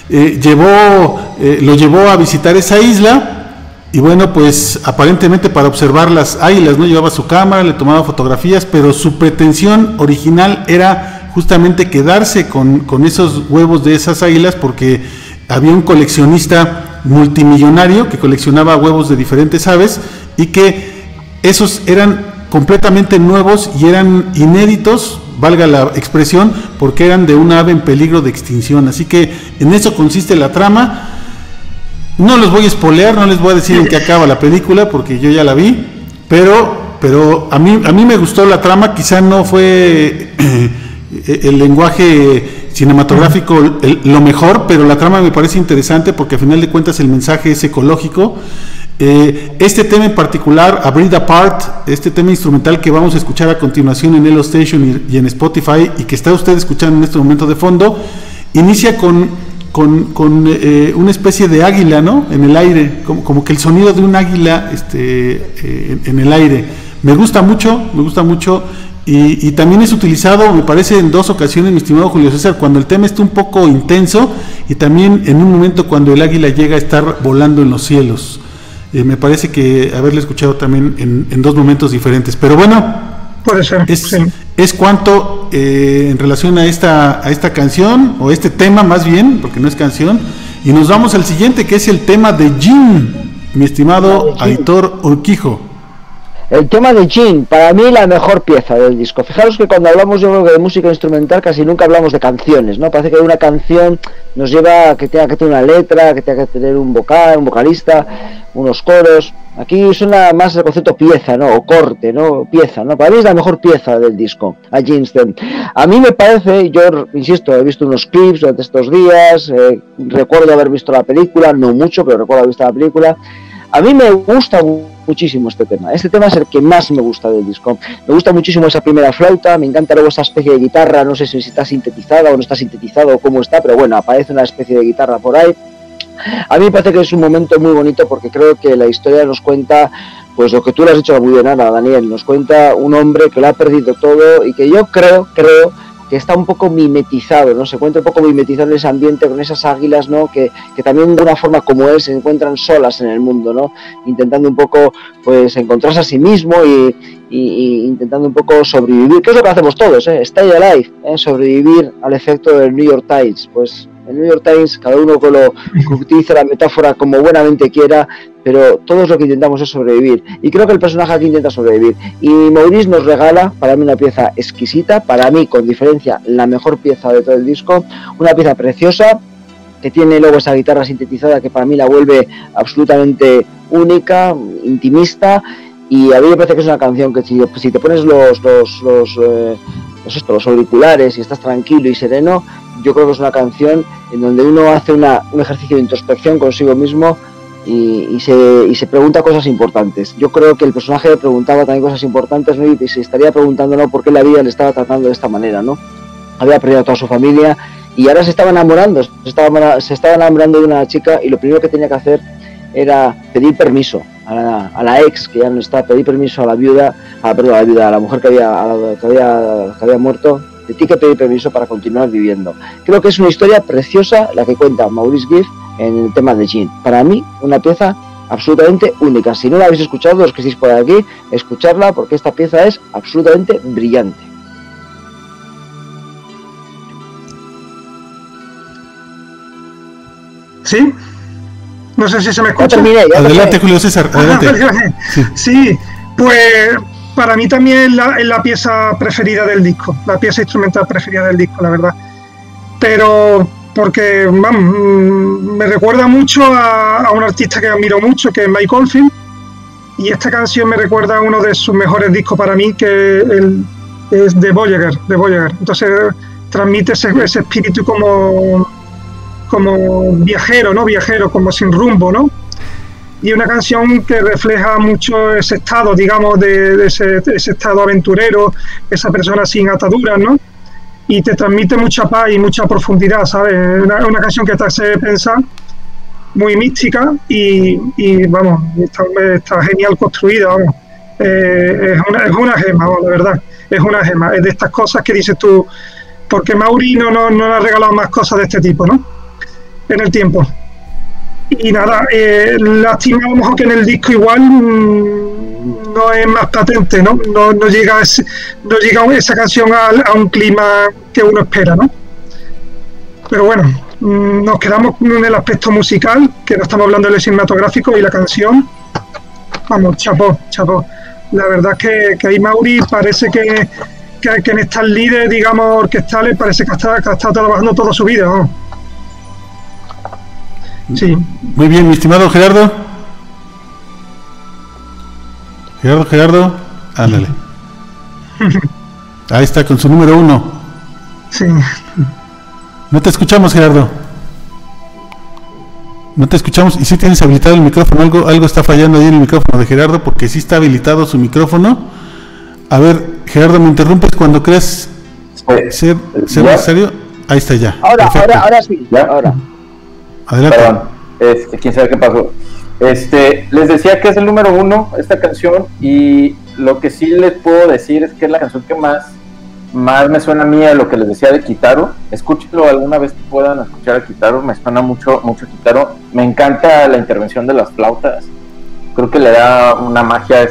lo llevó a visitar esa isla. Y bueno, pues aparentemente para observar las águilas, ¿no? Llevaba su cámara, le tomaba fotografías, pero su pretensión original era justamente quedarse con esos huevos de esas águilas, porque había un coleccionista multimillonario que coleccionaba huevos de diferentes aves y que esos eran completamente nuevos y eran inéditos, valga la expresión, porque eran de una ave en peligro de extinción. Así que en eso consiste la trama. No los voy a spoilear, no les voy a decir en qué acaba la película, porque yo ya la vi, pero a mí me gustó la trama. Quizá no fue el lenguaje cinematográfico lo mejor, pero la trama me parece interesante porque a final de cuentas el mensaje es ecológico. Este tema en particular, A Breed Apart, este tema instrumental que vamos a escuchar a continuación en Elo Station y en Spotify, y que está usted escuchando en este momento de fondo, inicia con una especie de águila, ¿no? En el aire, como que el sonido de un águila en el aire. Me gusta mucho, y también es utilizado, me parece, en dos ocasiones, mi estimado Julio César, cuando el tema está un poco intenso, y también en un momento cuando el águila llega a estar volando en los cielos. Me parece que haberle escuchado también en dos momentos diferentes, pero bueno, puede ser, es cuanto en relación a esta canción, o este tema más bien, porque no es canción, y nos vamos al siguiente, que es el tema de Jean, mi estimado Aitor Urquijo. El tema de Jean, para mí la mejor pieza del disco. Fijaros que cuando hablamos, yo creo que de música instrumental casi nunca hablamos de canciones, ¿no? Parece que una canción nos lleva a que tenga que tener una letra, que tenga que tener un vocalista, unos coros. Aquí suena más el concepto pieza, ¿no? O corte, ¿no? Pieza, ¿no? Para mí es la mejor pieza del disco, a Jean Stem. A mí me parece, yo insisto, he visto unos clips durante estos días, recuerdo haber visto la película, no mucho, pero recuerdo haber visto la película. A mí me gusta muchísimo este tema es el que más me gusta del disco. Me gusta muchísimo esa primera flauta, me encanta luego esa especie de guitarra, no sé si está sintetizada o no está sintetizada o cómo está, pero bueno, aparece una especie de guitarra por ahí. A mí me parece que es un momento muy bonito porque creo que la historia nos cuenta, pues lo que tú le has dicho muy bien, Ana, Daniel, nos cuenta un hombre que lo ha perdido todo y que yo creo que está un poco mimetizado, ¿no? Se encuentra un poco mimetizado en ese ambiente con esas águilas, ¿no? Que también de una forma como él se encuentran solas en el mundo, ¿no? Intentando un poco, pues, encontrarse a sí mismo y intentando un poco sobrevivir, que es lo que hacemos todos, Stay alive, sobrevivir al efecto del New York Times. Pues el New York Times, cada uno que lo utiliza la metáfora como buenamente quiera, pero todos lo que intentamos es sobrevivir, y creo que el personaje aquí intenta sobrevivir, y Maurice nos regala, para mí, una pieza exquisita, para mí, con diferencia, la mejor pieza de todo el disco, una pieza preciosa, que tiene luego esa guitarra sintetizada que para mí la vuelve absolutamente única, intimista, y a mí me parece que es una canción que si te pones pues esto, los auriculares y estás tranquilo y sereno, yo creo que es una canción en donde uno hace un ejercicio de introspección consigo mismo y se pregunta cosas importantes. Yo creo que el personaje le preguntaba también cosas importantes, ¿no? Y se estaría preguntando por qué la vida le estaba tratando de esta manera, ¿no? Había perdido a toda su familia y ahora se estaba enamorando, se estaba enamorando de una chica, y lo primero que tenía que hacer era pedir permiso a la ex, que ya no está, pedir permiso a la viuda, a la mujer que había muerto. Te tiene que pedir permiso para continuar viviendo. Creo que es una historia preciosa la que cuenta Maurice Gibb en el tema de Jean. Para mí, una pieza absolutamente única. Si no la habéis escuchado, los que estéis por aquí, escucharla, porque esta pieza es absolutamente brillante. ¿Sí? No sé si se me escucha. Adelante, Julio César, adelante. Sí, pues para mí también es la pieza preferida del disco, la pieza instrumental preferida del disco, la verdad. Pero porque me recuerda mucho a un artista que admiro mucho, que es Mike Oldfield, y esta canción me recuerda a uno de sus mejores discos para mí, que es de Voyager. Entonces transmite ese espíritu como viajero, ¿no? Viajero, como sin rumbo, ¿no? Y una canción que refleja mucho ese estado, digamos, de ese estado aventurero, esa persona sin ataduras, ¿no? Y te transmite mucha paz y mucha profundidad, ¿sabes? Una canción que te hace pensar, muy mística y vamos, está genial construida, vamos. Es una gema, vamos, la verdad, es una gema. Es de estas cosas que dices tú, porque Mauri no le ha regalado más cosas de este tipo, ¿no? En el tiempo. Y nada, lástima a lo mejor que en el disco igual no es más patente, ¿no? No llega esa canción a un clima que uno espera, ¿no? Pero bueno, nos quedamos en el aspecto musical, que no estamos hablando del cinematográfico, y la canción, vamos, chapó. La verdad es que ahí Mauri parece que en estas líderes, digamos, orquestales, parece que ha estado trabajando toda su vida, ¿no? Sí. Muy bien, mi estimado Gerardo. Gerardo, ándale. Ahí está, con su número 1. Sí. No te escuchamos, Gerardo. No te escuchamos. Y si tienes habilitado el micrófono, algo está fallando ahí en el micrófono de Gerardo, porque sí está habilitado su micrófono. A ver, Gerardo, ¿me interrumpes cuando creas ser necesario? Ahí está ya. Ahora sí, ¿ya? Ahora. Adelante. Perdón, quién sabe qué pasó. Les decía que es el número 1 esta canción, y lo que sí les puedo decir es que es la canción que más me suena a mí a lo que les decía de Kitaro. Escúchenlo alguna vez que puedan escuchar a Kitaro, me suena mucho Kitaro. Me encanta la intervención de las flautas, creo que le da una magia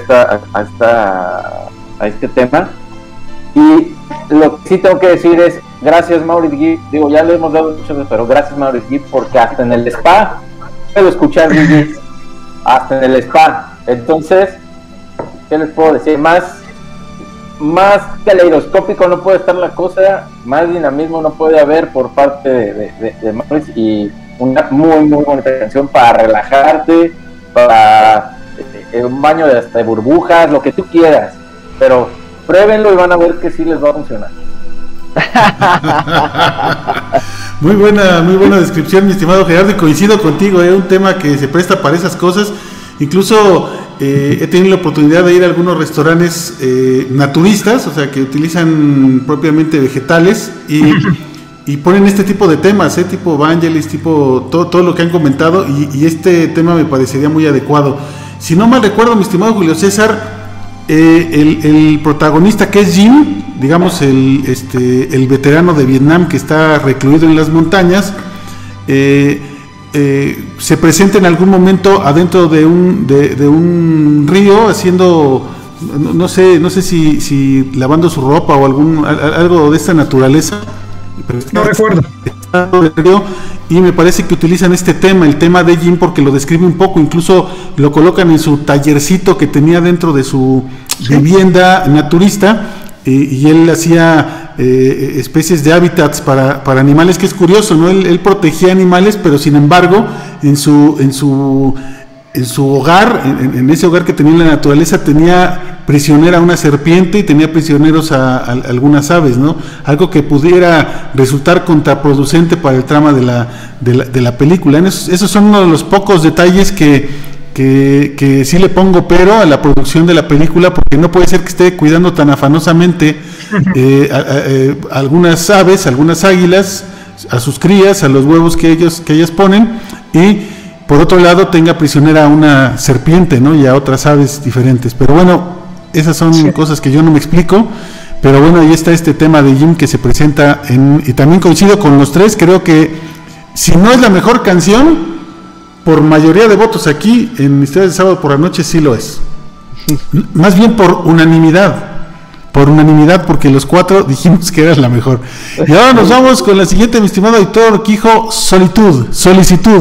a este tema. Y lo que sí tengo que decir es gracias Maurice Gibb, digo, ya lo hemos dado muchas veces, pero gracias Maurice Gibb, porque hasta en el spa puedo escuchar Gibb, hasta en el spa. Entonces, ¿qué les puedo decir? Más caleidoscópico no puede estar la cosa, más dinamismo no puede haber por parte de Maurice, y una muy muy bonita canción para relajarte, para un baño de burbujas, lo que tú quieras, pero pruébenlo y van a ver que sí les va a funcionar. Muy buena descripción, mi estimado Gerardo, y coincido contigo, es un tema que se presta para esas cosas. Incluso he tenido la oportunidad de ir a algunos restaurantes naturistas, o sea, que utilizan propiamente vegetales y ponen este tipo de temas, tipo Vangelis, tipo todo lo que han comentado, y este tema me parecería muy adecuado. Si no mal recuerdo, mi estimado Julio César, el protagonista, que es Jim, digamos el veterano de Vietnam que está recluido en las montañas, se presenta en algún momento adentro de un río haciendo, no sé si lavando su ropa o algo de esta naturaleza. No recuerdo. Y me parece que utilizan el tema de Jim, porque lo describe un poco, incluso lo colocan en su tallercito que tenía dentro de su vivienda naturista, y él hacía especies de hábitats para animales, que es curioso, ¿no? Él protegía animales, pero sin embargo en su hogar, en ese hogar que tenía en la naturaleza, tenía prisionera a una serpiente y tenía prisioneros a algunas aves, ¿no? Algo que pudiera resultar contraproducente para el trama de la película. Esos son uno de los pocos detalles que sí le pongo pero a la producción de la película, porque no puede ser que esté cuidando tan afanosamente algunas aves, algunas águilas, a sus crías, a los huevos que ellas ponen, y por otro lado tenga prisionera a una serpiente, ¿no? Y a otras aves diferentes. Pero bueno, esas son cosas que yo no me explico. Pero bueno, ahí está este tema de Jim que se presenta y también coincido con los tres. Creo que si no es la mejor canción, por mayoría de votos aquí en Historias de Sábado por la Noche sí lo es. Más bien por unanimidad, porque los cuatro dijimos que era la mejor. Y ahora nos vamos con la siguiente, mi estimado editor Quijo, Solicitud.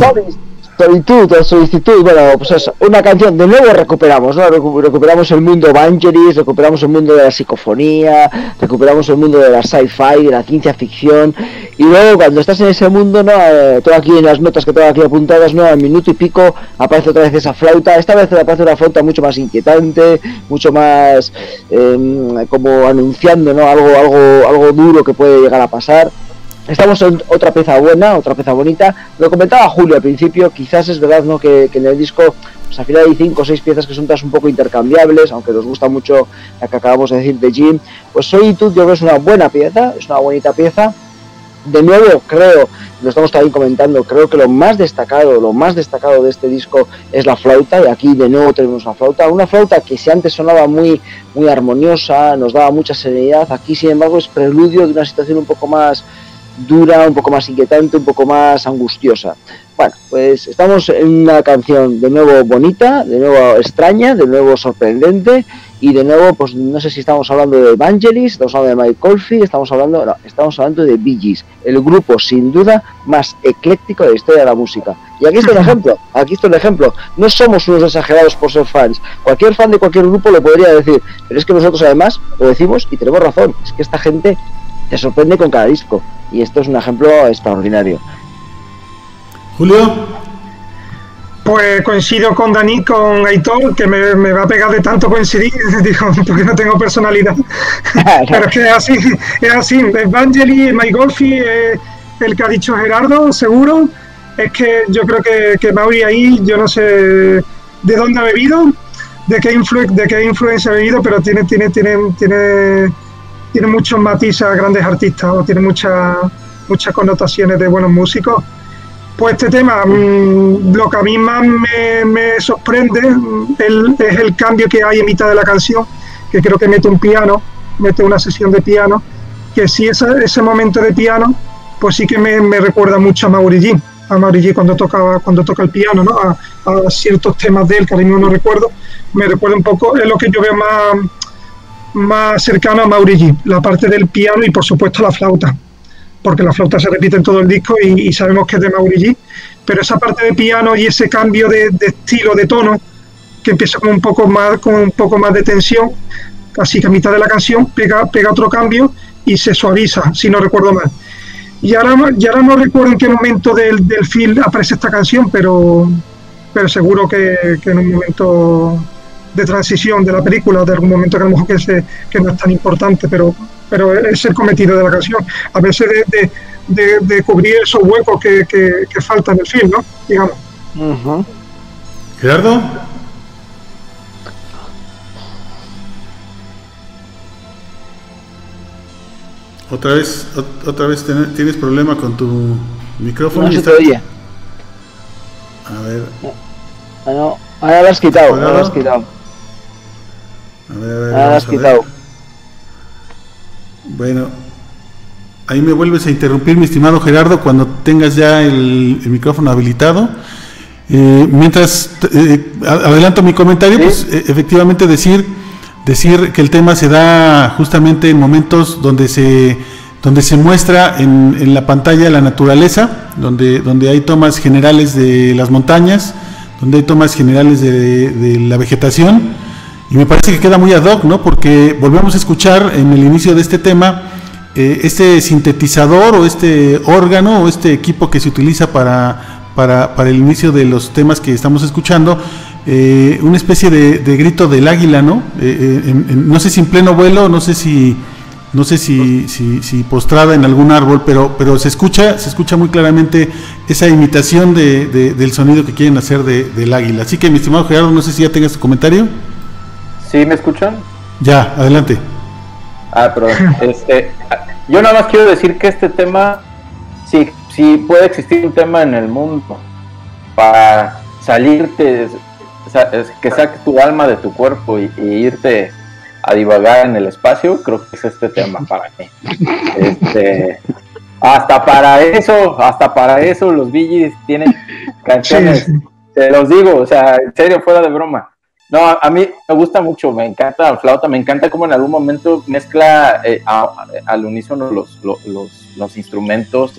Bueno, pues eso, una canción, de nuevo recuperamos, ¿no? Recuperamos el mundo Vangelis, recuperamos el mundo de la psicofonía, recuperamos el mundo de la sci-fi, de la ciencia ficción, y luego cuando estás en ese mundo, ¿no? Todo aquí en las notas que tengo aquí apuntadas, ¿no? Al minuto y pico aparece otra vez esa flauta. Esta vez aparece una flauta mucho más inquietante, mucho más como anunciando, ¿no? Algo duro que puede llegar a pasar. Estamos en otra pieza buena, otra pieza bonita. Lo comentaba Julio al principio, quizás es verdad, ¿no? que en el disco pues al final hay 5 o 6 piezas que son todas un poco intercambiables, aunque nos gusta mucho la que acabamos de decir de Jim. Pues Solitude yo creo que es una buena pieza, es una bonita pieza. De nuevo creo, lo estamos también comentando, creo que lo más destacado de este disco es la flauta, y aquí de nuevo tenemos una flauta que si antes sonaba muy armoniosa, nos daba mucha serenidad, aquí sin embargo es preludio de una situación un poco más dura, un poco más inquietante, un poco más angustiosa. Bueno, pues estamos en una canción de nuevo bonita, de nuevo extraña, de nuevo sorprendente, y de nuevo, pues no sé si estamos hablando de Vangelis, estamos hablando de Mike Oldfield, estamos hablando de Bee Gees, el grupo sin duda más ecléctico de la historia de la música. Y aquí está el ejemplo, no somos unos exagerados por ser fans, cualquier fan de cualquier grupo lo podría decir, pero es que nosotros además lo decimos y tenemos razón, es que esta gente te sorprende con cada disco, y esto es un ejemplo extraordinario. Julio. Pues coincido con Dani, con Aitor, que me va a pegar de tanto coincidir, digo, porque no tengo personalidad. Pero es que es así. Vangelis, Mike Oldfield, el que ha dicho Gerardo, seguro. Es que yo creo que Mauri ahí, yo no sé de dónde ha bebido, de qué influencia ha bebido, pero tiene muchos matices a grandes artistas, o tiene muchas connotaciones de buenos músicos. Pues este tema, lo que a mí más me sorprende es el cambio que hay en mitad de la canción, que creo que mete una sesión de piano, que sí ese momento de piano, pues sí que me recuerda mucho a Mauri G cuando toca el piano, ¿no? A ciertos temas de él, que ahora mismo no recuerdo, me recuerda un poco, es lo que yo veo más cercano a Mauri G, la parte del piano y por supuesto la flauta, porque la flauta se repite en todo el disco y sabemos que es de Mauri G, pero esa parte de piano y ese cambio de estilo, de tono, que empieza con un poco más de tensión, así que a mitad de la canción pega otro cambio y se suaviza, si no recuerdo mal. Y ahora no recuerdo en qué momento del film aparece esta canción, pero seguro que en un momento de transición de la película, de algún momento que a lo mejor que no es tan importante, pero es el cometido de la canción, a veces de cubrir esos huecos que faltan en el film, ¿no? Digamos. Uh-huh. Gerardo. Otra vez tienes problema con tu micrófono. No se te oye. A ver. No, ahora lo has quitado. A ver, ahora lo has quitado. Bueno, ahí me vuelves a interrumpir, mi estimado Gerardo, cuando tengas ya el micrófono habilitado. Mientras adelanto mi comentario, ¿sí? Pues efectivamente decir que el tema se da justamente en momentos donde se muestra en la pantalla la naturaleza, donde hay tomas generales de las montañas, donde hay tomas generales de la vegetación. Y me parece que queda muy ad hoc, ¿no? Porque volvemos a escuchar en el inicio de este tema este sintetizador o este órgano o este equipo que se utiliza para el inicio de los temas que estamos escuchando, una especie de grito del águila, ¿no? No sé si en pleno vuelo, no sé si postrada en algún árbol, pero se escucha muy claramente esa imitación del sonido que quieren hacer del águila. Así que, mi estimado Gerardo, no sé si ya tengas tu comentario. ¿Sí me escuchan? Ya, adelante. Perdón. Yo nada más quiero decir que este tema, si puede existir un tema en el mundo para salirte, que saques tu alma de tu cuerpo y irte a divagar en el espacio, creo que es este tema para mí. Hasta para eso los Bee Gees tienen canciones, sí. Te los digo, o sea, en serio, fuera de broma. No, a mí me gusta mucho, me encanta la flauta, me encanta cómo en algún momento mezcla al unísono los instrumentos,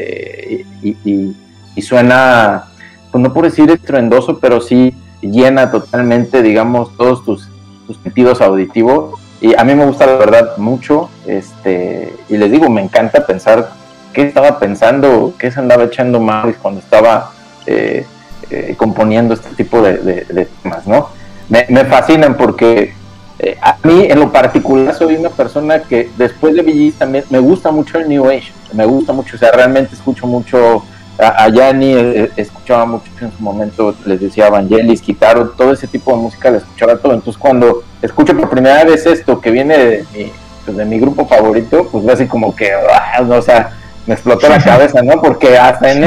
y suena, pues no por decir estruendoso, pero sí llena totalmente, digamos, todos tus sentidos auditivos, y a mí me gusta la verdad mucho, y les digo, me encanta pensar qué estaba pensando, qué se andaba echando Maurice cuando estaba componiendo este tipo de temas, ¿no? Me fascinan porque a mí en lo particular soy una persona que después de Bee Gees también me gusta mucho el New Age, me gusta mucho, o sea, realmente escucho mucho a Yanni, escuchaba mucho en su momento, les decía Vangelis, Kitaro, todo ese tipo de música la escuchaba todo. Entonces cuando escucho por primera vez esto que viene de mi grupo favorito, pues así como que, o sea, me explotó la cabeza, ¿no? Porque hasta en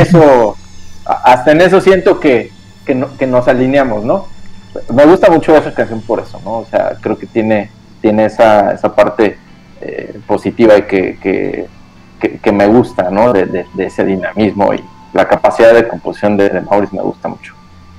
eso siento que nos alineamos, ¿no? Me gusta mucho esa canción por eso, ¿no? O sea, creo que tiene esa parte positiva y que me gusta, ¿no? De ese dinamismo, y la capacidad de composición de Maurice me gusta mucho.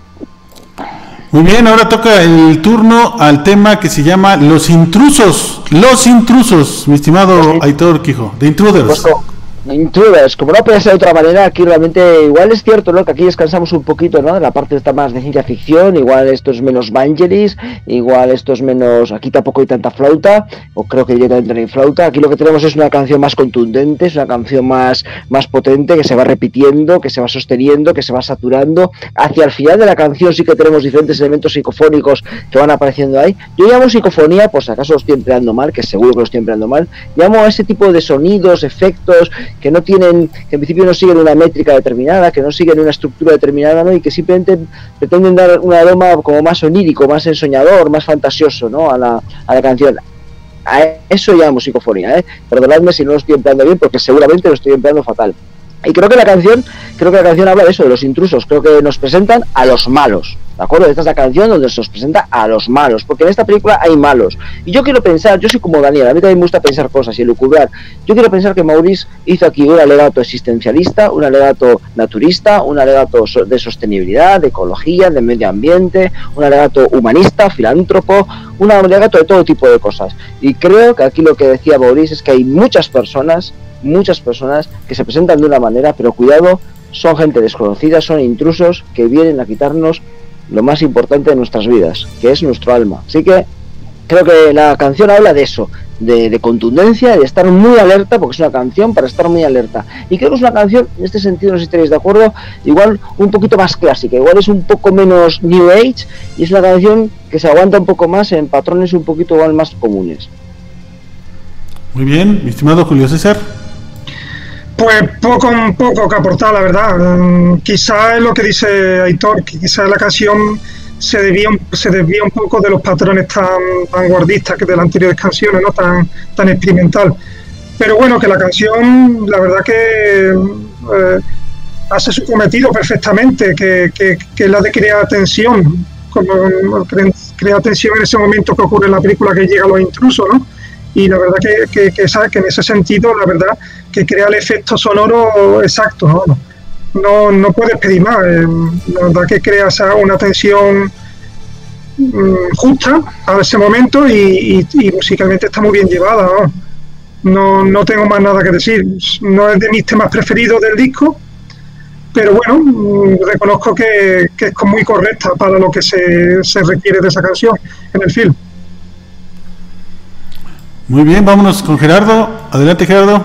Muy bien, ahora toca el turno al tema que se llama Los Intrusos, mi estimado Aitor Quijo, The Intruders. Intruders, como no puede ser de otra manera, aquí realmente igual es cierto, ¿no? Que aquí descansamos un poquito, ¿no? De la parte esta más de ciencia ficción, igual esto es menos Vangelis, igual esto es menos, aquí tampoco hay tanta flauta, o creo que directamente no hay flauta. Aquí lo que tenemos es una canción más contundente, es una canción más potente, que se va repitiendo, que se va sosteniendo, que se va saturando. Hacia el final de la canción sí que tenemos diferentes elementos psicofónicos que van apareciendo ahí. Yo llamo psicofonía, por si acaso lo estoy empleando mal, que seguro que lo estoy empleando mal, llamo a ese tipo de sonidos, efectos que no tienen, que en principio no siguen una métrica determinada, que no siguen una estructura determinada, ¿no? Y que simplemente pretenden dar un aroma como más onírico, más ensoñador, más fantasioso, ¿no? a la canción. A eso llamo psicofonía, Perdonadme si no lo estoy empleando bien, porque seguramente lo estoy empleando fatal. Y creo que la canción habla de eso, de los intrusos. Creo que nos presentan a los malos, ¿de acuerdo? Esta es la canción donde se nos presenta a los malos, porque en esta película hay malos. Y yo quiero pensar, yo soy como Daniel, a mí también me gusta pensar cosas y elucubrar. Yo quiero pensar que Maurice hizo aquí un alegato existencialista, un alegato naturista, un alegato de sostenibilidad, de ecología, de medio ambiente, un alegato humanista, filántropo, un alegato de todo tipo de cosas. Y creo que aquí lo que decía Maurice es que hay muchas personas que se presentan de una manera, pero cuidado, son gente desconocida, son intrusos que vienen a quitarnos lo más importante de nuestras vidas, que es nuestro alma. Así que creo que la canción habla de eso, de contundencia, de estar muy alerta, porque es una canción para estar muy alerta. Y creo que es una canción, en este sentido, no sé si estaréis de acuerdo, igual un poquito más clásica, igual es un poco menos New Age, y es una canción que se aguanta un poco más en patrones un poquito igual más comunes. Muy bien, mi estimado Julio César. Pues poco que aportar, la verdad. Quizás es lo que dice Aitor, que quizás la canción se desvía un poco de los patrones tan vanguardistas que de las anteriores canciones, ¿no? Tan experimental. Pero bueno, que la canción, la verdad que hace su cometido perfectamente, que es la de crear tensión, como crea tensión en ese momento que ocurre en la película, que llegan los intrusos, ¿no? Y la verdad que en ese sentido, la verdad que crea el efecto sonoro exacto, no puedes pedir más. La verdad que crea una tensión justa a ese momento, y musicalmente está muy bien llevada, no tengo más nada que decir. No es de mis temas preferidos del disco, pero bueno, reconozco que es muy correcta para lo que se requiere de esa canción en el film. Muy bien, vámonos con Gerardo. Adelante, Gerardo.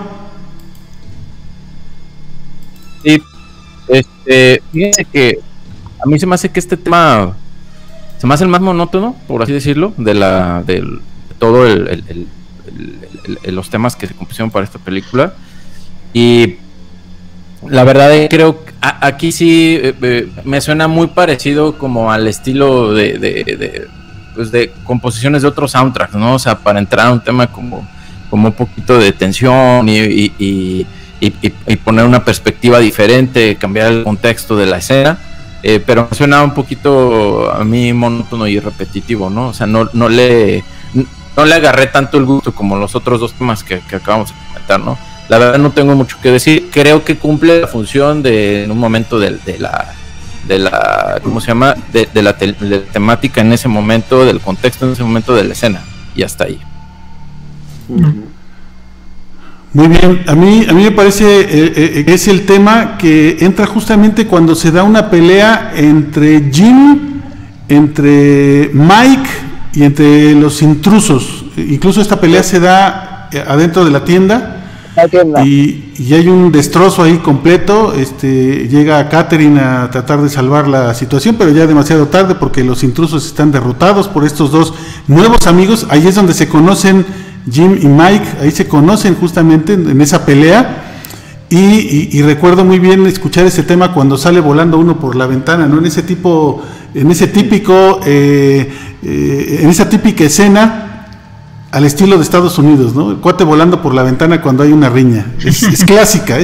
Sí, fíjense que a mí se me hace que este tema se me hace el más monótono, por así decirlo, de todo los temas que se compusieron para esta película. Y la verdad creo que aquí sí me suena muy parecido como al estilo de composiciones de otros soundtracks, ¿no? O sea, para entrar a un tema como un poquito de tensión y poner una perspectiva diferente, cambiar el contexto de la escena, pero me suena un poquito a mí monótono y repetitivo, ¿no? O sea, no le agarré tanto el gusto como los otros dos temas que acabamos de comentar, ¿no? La verdad no tengo mucho que decir. Creo que cumple la función en un momento de la ¿cómo se llama? De la temática en ese momento, del contexto en ese momento de la escena, y hasta ahí. Muy bien, a mí me parece que es el tema que entra justamente cuando se da una pelea entre Jim, entre Mike y entre los intrusos. Incluso esta pelea se da adentro de la tienda. Y hay un destrozo ahí completo. Llega Catherine a tratar de salvar la situación, pero ya demasiado tarde porque los intrusos están derrotados por estos dos nuevos amigos. Ahí es donde se conocen Jim y Mike, ahí se conocen justamente en esa pelea. Y recuerdo muy bien escuchar ese tema cuando sale volando uno por la ventana, ¿no? En esa típica escena al estilo de Estados Unidos, ¿no? El cuate volando por la ventana cuando hay una riña. Es clásica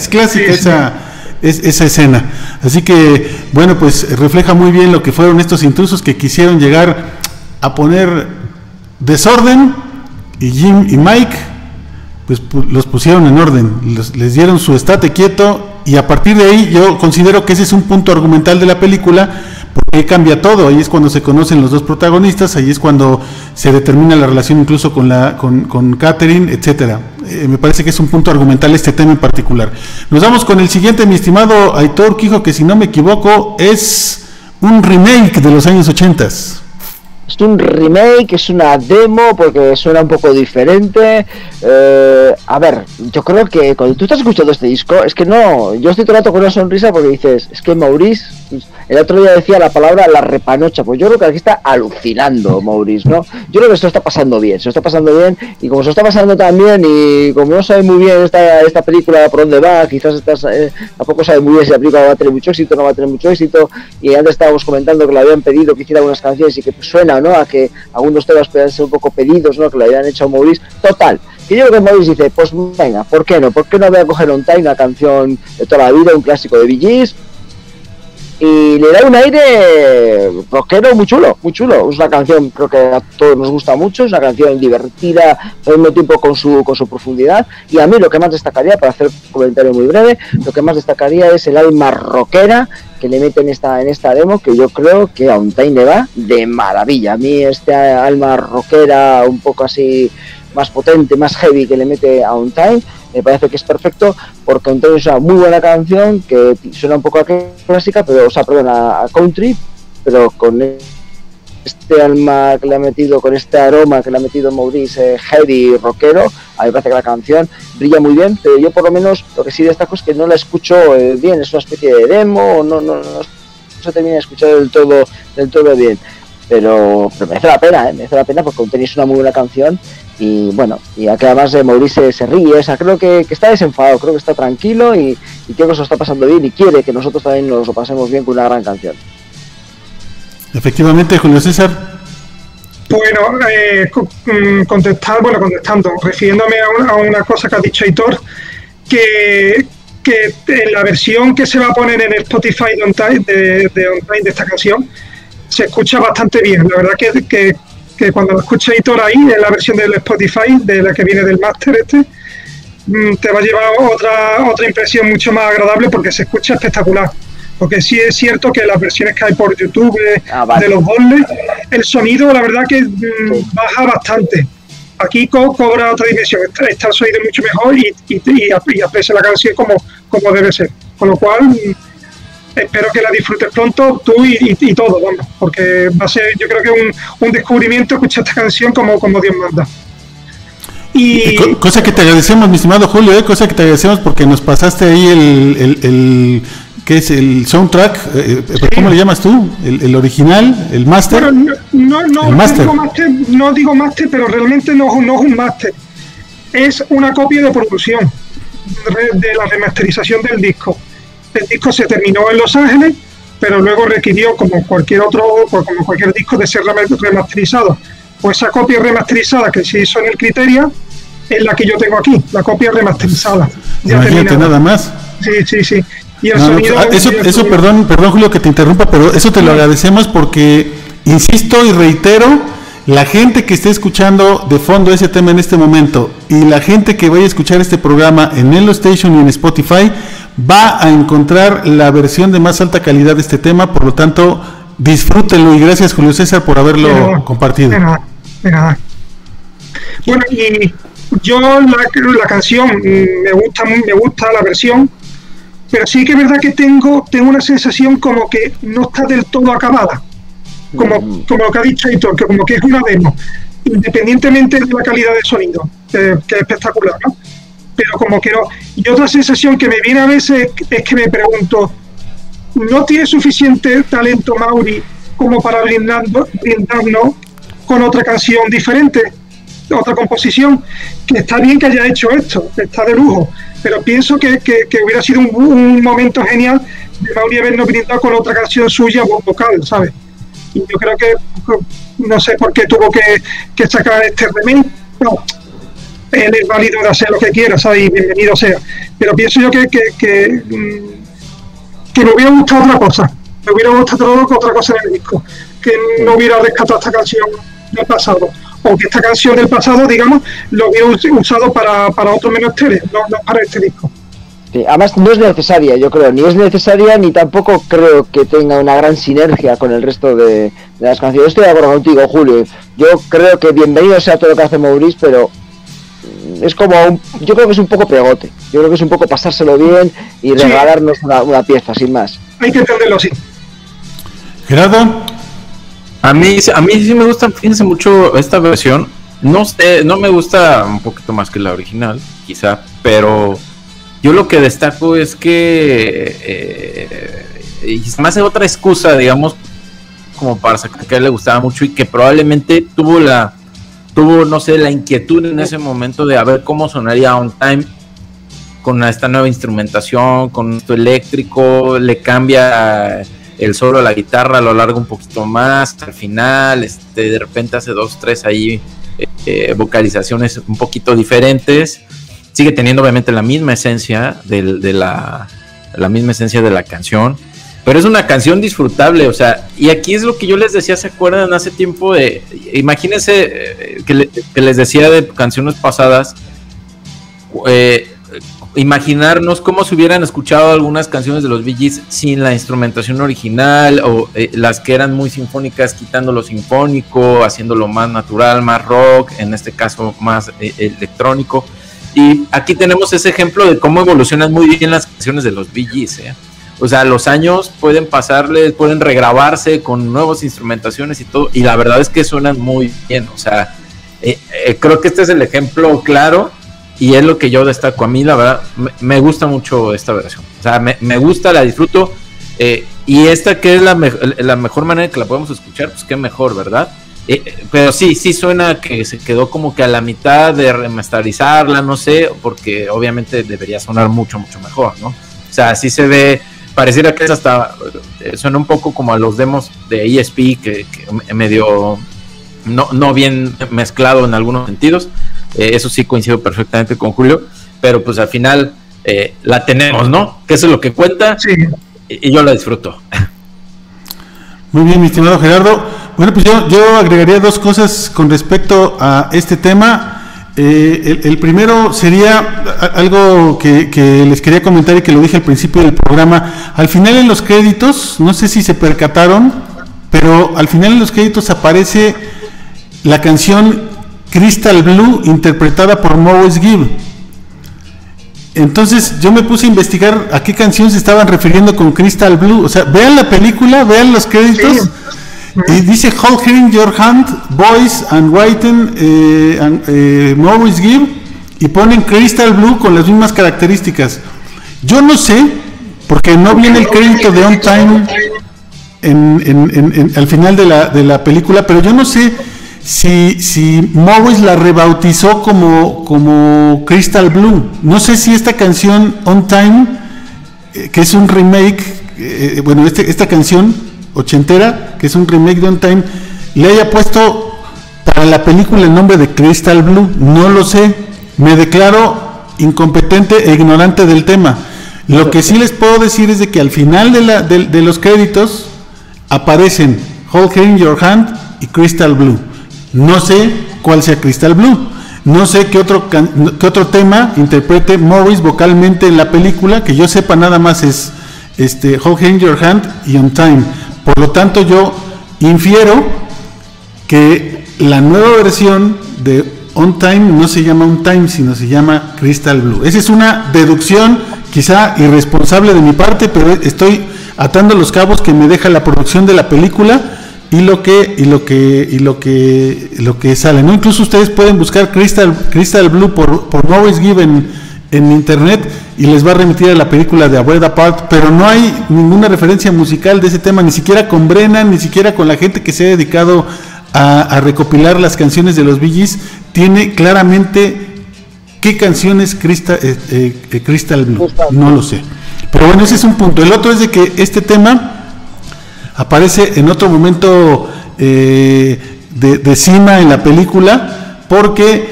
esa escena. Así que, bueno, pues refleja muy bien lo que fueron estos intrusos que quisieron llegar a poner desorden, y Jim y Mike pues los pusieron en orden, les dieron su estate quieto, y a partir de ahí yo considero que ese es un punto argumental de la película, porque cambia todo. Ahí es cuando se conocen los dos protagonistas, ahí es cuando se determina la relación incluso con Catherine, etcétera. Me parece que es un punto argumental este tema en particular. Nos vamos con el siguiente, mi estimado Aitor Quijo, que si no me equivoco es un remake de los años 80. Es un remake, es una demo porque suena un poco diferente. A ver, yo creo que cuando tú estás escuchando este disco, es que no, yo estoy todo el rato con una sonrisa porque dices, es que Maurice, el otro día decía la palabra la repanocha, pues yo creo que aquí está alucinando Maurice, ¿no? Yo creo que se lo está pasando bien, y como se lo está pasando tan bien, y como no sabe muy bien esta película por dónde va, quizás tampoco sabe muy bien si la película va a tener mucho éxito o no va a tener mucho éxito, y antes estábamos comentando que le habían pedido que hiciera unas canciones y que pues, suena, ¿no? A que algunos temas puedan ser un poco pedidos, ¿no? Que le habían hecho a Maurice. Total, que yo creo que Maurice dice, pues venga, ¿por qué no? ¿Por qué no voy a coger On Time, una canción de toda la vida, un clásico de Bee Gees? Y le da un aire rockero muy chulo, muy chulo. Es una canción, creo que a todos nos gusta mucho, es una canción divertida, al mismo tiempo con su profundidad. Y a mí lo que más destacaría, para hacer un comentario muy breve, lo que más destacaría es el alma rockera que le mete en esta demo, que yo creo que a On Time le va de maravilla. A mí este alma rockera un poco así más potente, más heavy que le mete a On Time, me parece que es perfecto, porque On Time es una muy buena canción que suena un poco a clásica, pero, a country, pero con este alma que le ha metido, con este aroma que le ha metido Maurice, heavy rockero, a mí me parece que la canción brilla muy bien, pero yo por lo menos lo que sí destaco es que no la escucho bien, es una especie de demo, no se termina de escuchar del todo bien, pero merece la pena porque On Time es una muy buena canción. Y bueno, y aquí además Maurice se ríe, o sea, creo que está desenfadado, creo que está tranquilo y creo que se lo está pasando bien y quiere que nosotros también nos lo pasemos bien con una gran canción. Efectivamente, Julio César. Bueno, contestando, refiriéndome a una cosa que ha dicho Aitor, que en la versión que se va a poner en el Spotify de On Time, de esta canción, se escucha bastante bien. La verdad que cuando lo escuches Aitor ahí, en la versión del Spotify, de la que viene del máster te va a llevar otra impresión mucho más agradable porque se escucha espectacular. Porque sí es cierto que las versiones que hay por YouTube de los bowls, el sonido la verdad que baja bastante. Aquí cobra otra dimensión, está el sonido mucho mejor y aprecia la canción como debe ser. Con lo cual espero que la disfrutes pronto tú y todo, vamos, porque va a ser, yo creo que un descubrimiento escuchar esta canción como Dios manda. Y cosa que te agradecemos, mi estimado Julio, cosa que te agradecemos porque nos pasaste ahí ¿qué es el soundtrack? ¿Cómo le llamas tú? ¿El original? ¿El máster? Bueno, no digo máster, pero realmente no es un máster. Es una copia de producción de la remasterización del disco. El disco se terminó en Los Ángeles, pero luego requirió, como cualquier disco, de ser remasterizado. Pues esa copia remasterizada que se hizo en el Criteria es la que yo tengo aquí, la copia remasterizada. Imagínate nada más. Sí. Y el sonido, eso perdón Julio que te interrumpa, pero eso te lo agradecemos porque, insisto y reitero, la gente que esté escuchando de fondo ese tema en este momento y la gente que vaya a escuchar este programa en Elo Station y en Spotify va a encontrar la versión de más alta calidad de este tema, por lo tanto disfrútenlo y gracias Julio César por haberlo compartido. De nada. Bueno, y yo la canción me gusta la versión, pero sí que es verdad que tengo una sensación como que no está del todo acabada, como lo que ha dicho Aitor, que como que es una demo, independientemente de la calidad del sonido, que es espectacular, ¿no? Pero como que no. Y otra sensación que me viene a veces es que me pregunto, ¿no tiene suficiente talento Mauri como para brindarnos con otra canción diferente? Otra composición, que está bien que haya hecho esto, está de lujo, pero pienso que hubiera sido un momento genial de Mauri habernos brindado con otra canción suya vocal, ¿sabes? Y yo creo que no sé por qué tuvo que sacar este remake. No, él es válido de hacer lo que quiera, ¿sabes? Y bienvenido sea, pero pienso yo que me hubiera gustado otra cosa, otra cosa en el disco, que no hubiera rescatado esta canción del pasado, o que esta canción del pasado, digamos, lo hubiera usado para otros menesteres, no para este disco. Sí, además no es necesaria, yo creo, ni es necesaria ni tampoco creo que tenga una gran sinergia con el resto de las canciones. Estoy de acuerdo contigo, Julio. Yo creo que bienvenido sea todo lo que hace Maurice, pero es como yo creo que es un poco pegote. Yo creo que es un poco pasárselo bien y regalarnos una pieza, sin más. Hay que entenderlo así. Gerardo. A mí sí me gusta, fíjense mucho esta versión. No sé, no me gusta un poquito más que la original, quizá, pero yo lo que destaco es que se me hace otra excusa, digamos, como para sacar que a él le gustaba mucho y que probablemente tuvo no sé, la inquietud en ese momento de a ver cómo sonaría On Time con esta nueva instrumentación, con esto eléctrico, le cambia el solo a la guitarra, lo alarga un poquito más, al final, de repente hace 2, 3 ahí vocalizaciones un poquito diferentes, sigue teniendo obviamente la misma esencia de la misma esencia de la canción, pero es una canción disfrutable, o sea, y aquí es lo que yo les decía, ¿se acuerdan? Hace tiempo imagínense que les decía de canciones pasadas, imaginarnos cómo se hubieran escuchado algunas canciones de los Bee Gees sin la instrumentación original, o las que eran muy sinfónicas quitando lo sinfónico, haciéndolo más natural, más rock, en este caso más electrónico. Y aquí tenemos ese ejemplo de cómo evolucionan muy bien las canciones de los Bee Gees, O sea, los años pueden pasarles, pueden regrabarse con nuevas instrumentaciones y todo, y la verdad es que suenan muy bien. O sea, creo que este es el ejemplo claro y es lo que yo destaco. A mí la verdad me gusta mucho esta versión, o sea, me gusta, la disfruto, y esta que es la mejor manera en que la podemos escuchar, pues qué mejor, ¿verdad? Pero sí suena que se quedó como que a la mitad de remasterizarla, no sé, porque obviamente debería sonar mucho mejor, ¿no? O sea, sí se ve, pareciera que es hasta, suena un poco como a los demos de ESP, que medio no bien mezclado en algunos sentidos. Eso sí coincido perfectamente con Julio, pero pues al final la tenemos, ¿no? Que eso es lo que cuenta, sí. Y yo la disfruto. Muy bien, mi estimado Gerardo. Bueno, pues yo agregaría 2 cosas con respecto a este tema. El primero sería algo que les quería comentar y que lo dije al principio del programa. Al final en los créditos, no sé si se percataron, pero al final en los créditos aparece la canción Crystal Blue interpretada por Maurice Gibb. Entonces yo me puse a investigar a qué canción se estaban refiriendo con Crystal Blue. O sea, vean la película, vean los créditos, sí. Y dice Hold Her in Your Hand, Boys and Writing, Maurice Gibb, y ponen Crystal Blue con las mismas características. Yo no sé porque no viene el crédito de On Time al final de la película, pero yo no sé si Morris la rebautizó como Crystal Blue. No sé si esta canción On Time, que es un remake, esta canción ochentera, que es un remake de On Time, le haya puesto para la película el nombre de Crystal Blue. No lo sé, me declaro incompetente e ignorante del tema. Lo que sí les puedo decir es de que al final de los créditos aparecen Hold Her in Your Hand y Crystal Blue. No sé cuál sea Crystal Blue, no sé qué otro tema interprete Morris vocalmente en la película. Que yo sepa, nada más es Hold Her in Your Hand y On Time. Por lo tanto, yo infiero que la nueva versión de On Time no se llama On Time, sino se llama Crystal Blue. Esa es una deducción quizá irresponsable de mi parte, pero estoy atando los cabos que me deja la producción de la película y lo que sale, ¿no? Incluso ustedes pueden buscar Crystal Blue por Morris Gibb en internet y les va a remitir a la película de A Breath Apart, pero no hay ninguna referencia musical de ese tema, ni siquiera con Brennan, ni siquiera con la gente que se ha dedicado a recopilar las canciones de los Bee Gees. Tiene claramente qué canción es Crystal Blue, no lo sé. Pero bueno, ese es un punto. El otro es de que este tema aparece en otro momento de cima en la película, porque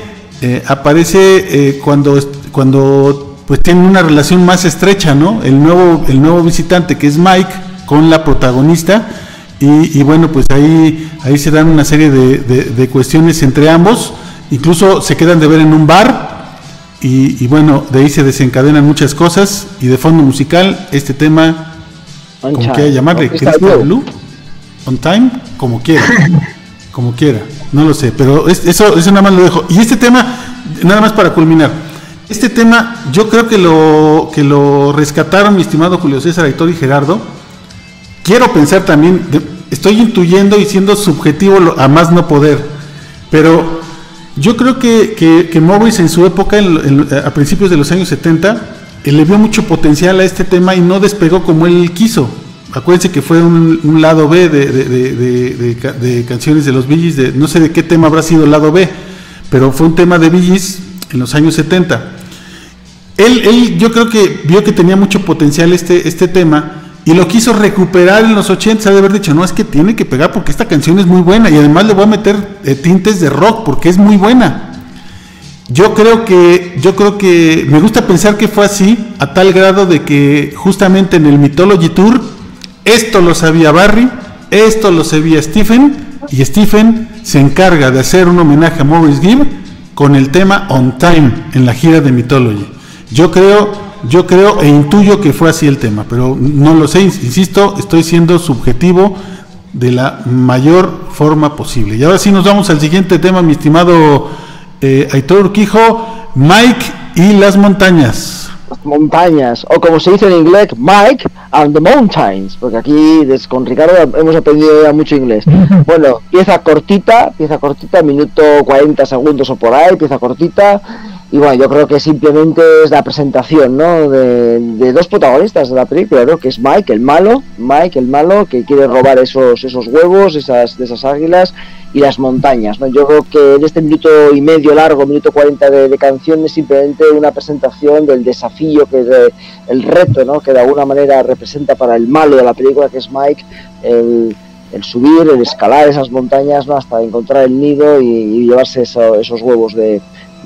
aparece cuando pues tienen una relación más estrecha, ¿no? El nuevo visitante, que es Mike, con la protagonista, y bueno, pues ahí se dan una serie de cuestiones entre ambos. Incluso se quedan de ver en un bar. Y bueno, de ahí se desencadenan muchas cosas. Y de fondo musical, este tema, como quiera llamarle, Crystal Blue, On Time, como quiera, no lo sé, pero eso nada más lo dejo. Y este tema, nada más para culminar, este tema yo creo que lo rescataron, mi estimado Julio César, Aitor y Gerardo. Quiero pensar también, estoy intuyendo y siendo subjetivo a más no poder, pero yo creo que Morris en su época, a principios de los años 70, le vio mucho potencial a este tema y no despegó como él quiso. Acuérdense que fue un lado B de canciones de los Bee Gees, no sé de qué tema habrá sido el lado B, pero fue un tema de Bee Gees en los años 70. Él yo creo que vio que tenía mucho potencial este tema y lo quiso recuperar en los 80, ha de haber dicho, no, es que tiene que pegar porque esta canción es muy buena y además le voy a meter tintes de rock porque es muy buena. Yo creo que me gusta pensar que fue así, a tal grado de que justamente en el Mythology Tour, esto lo sabía Barry, esto lo sabía Stephen, y Stephen se encarga de hacer un homenaje a Morris Gibb con el tema On Time en la gira de Mythology. Yo creo e intuyo que fue así el tema, pero no lo sé, insisto, estoy siendo subjetivo de la mayor forma posible. Y ahora sí nos vamos al siguiente tema, mi estimado Aitor Urquijo, Mike y las montañas. Las montañas, o como se dice en inglés, Mike and the Mountains, porque aquí con Ricardo hemos aprendido ya mucho inglés. Bueno, pieza cortita, minuto 40 segundos o por ahí, pieza cortita. Y bueno, yo creo que simplemente es la presentación, ¿no? de dos protagonistas de la película, ¿no? Que es Mike el malo, que quiere robar esos huevos, de esas águilas, y las montañas, ¿no? Yo creo que en este minuto y medio largo, minuto 40 de canción, es simplemente una presentación del desafío, el reto, ¿no? Que de alguna manera representa para el malo de la película, que es Mike, el subir, el escalar esas montañas, ¿no? Hasta encontrar el nido y llevarse esos huevos del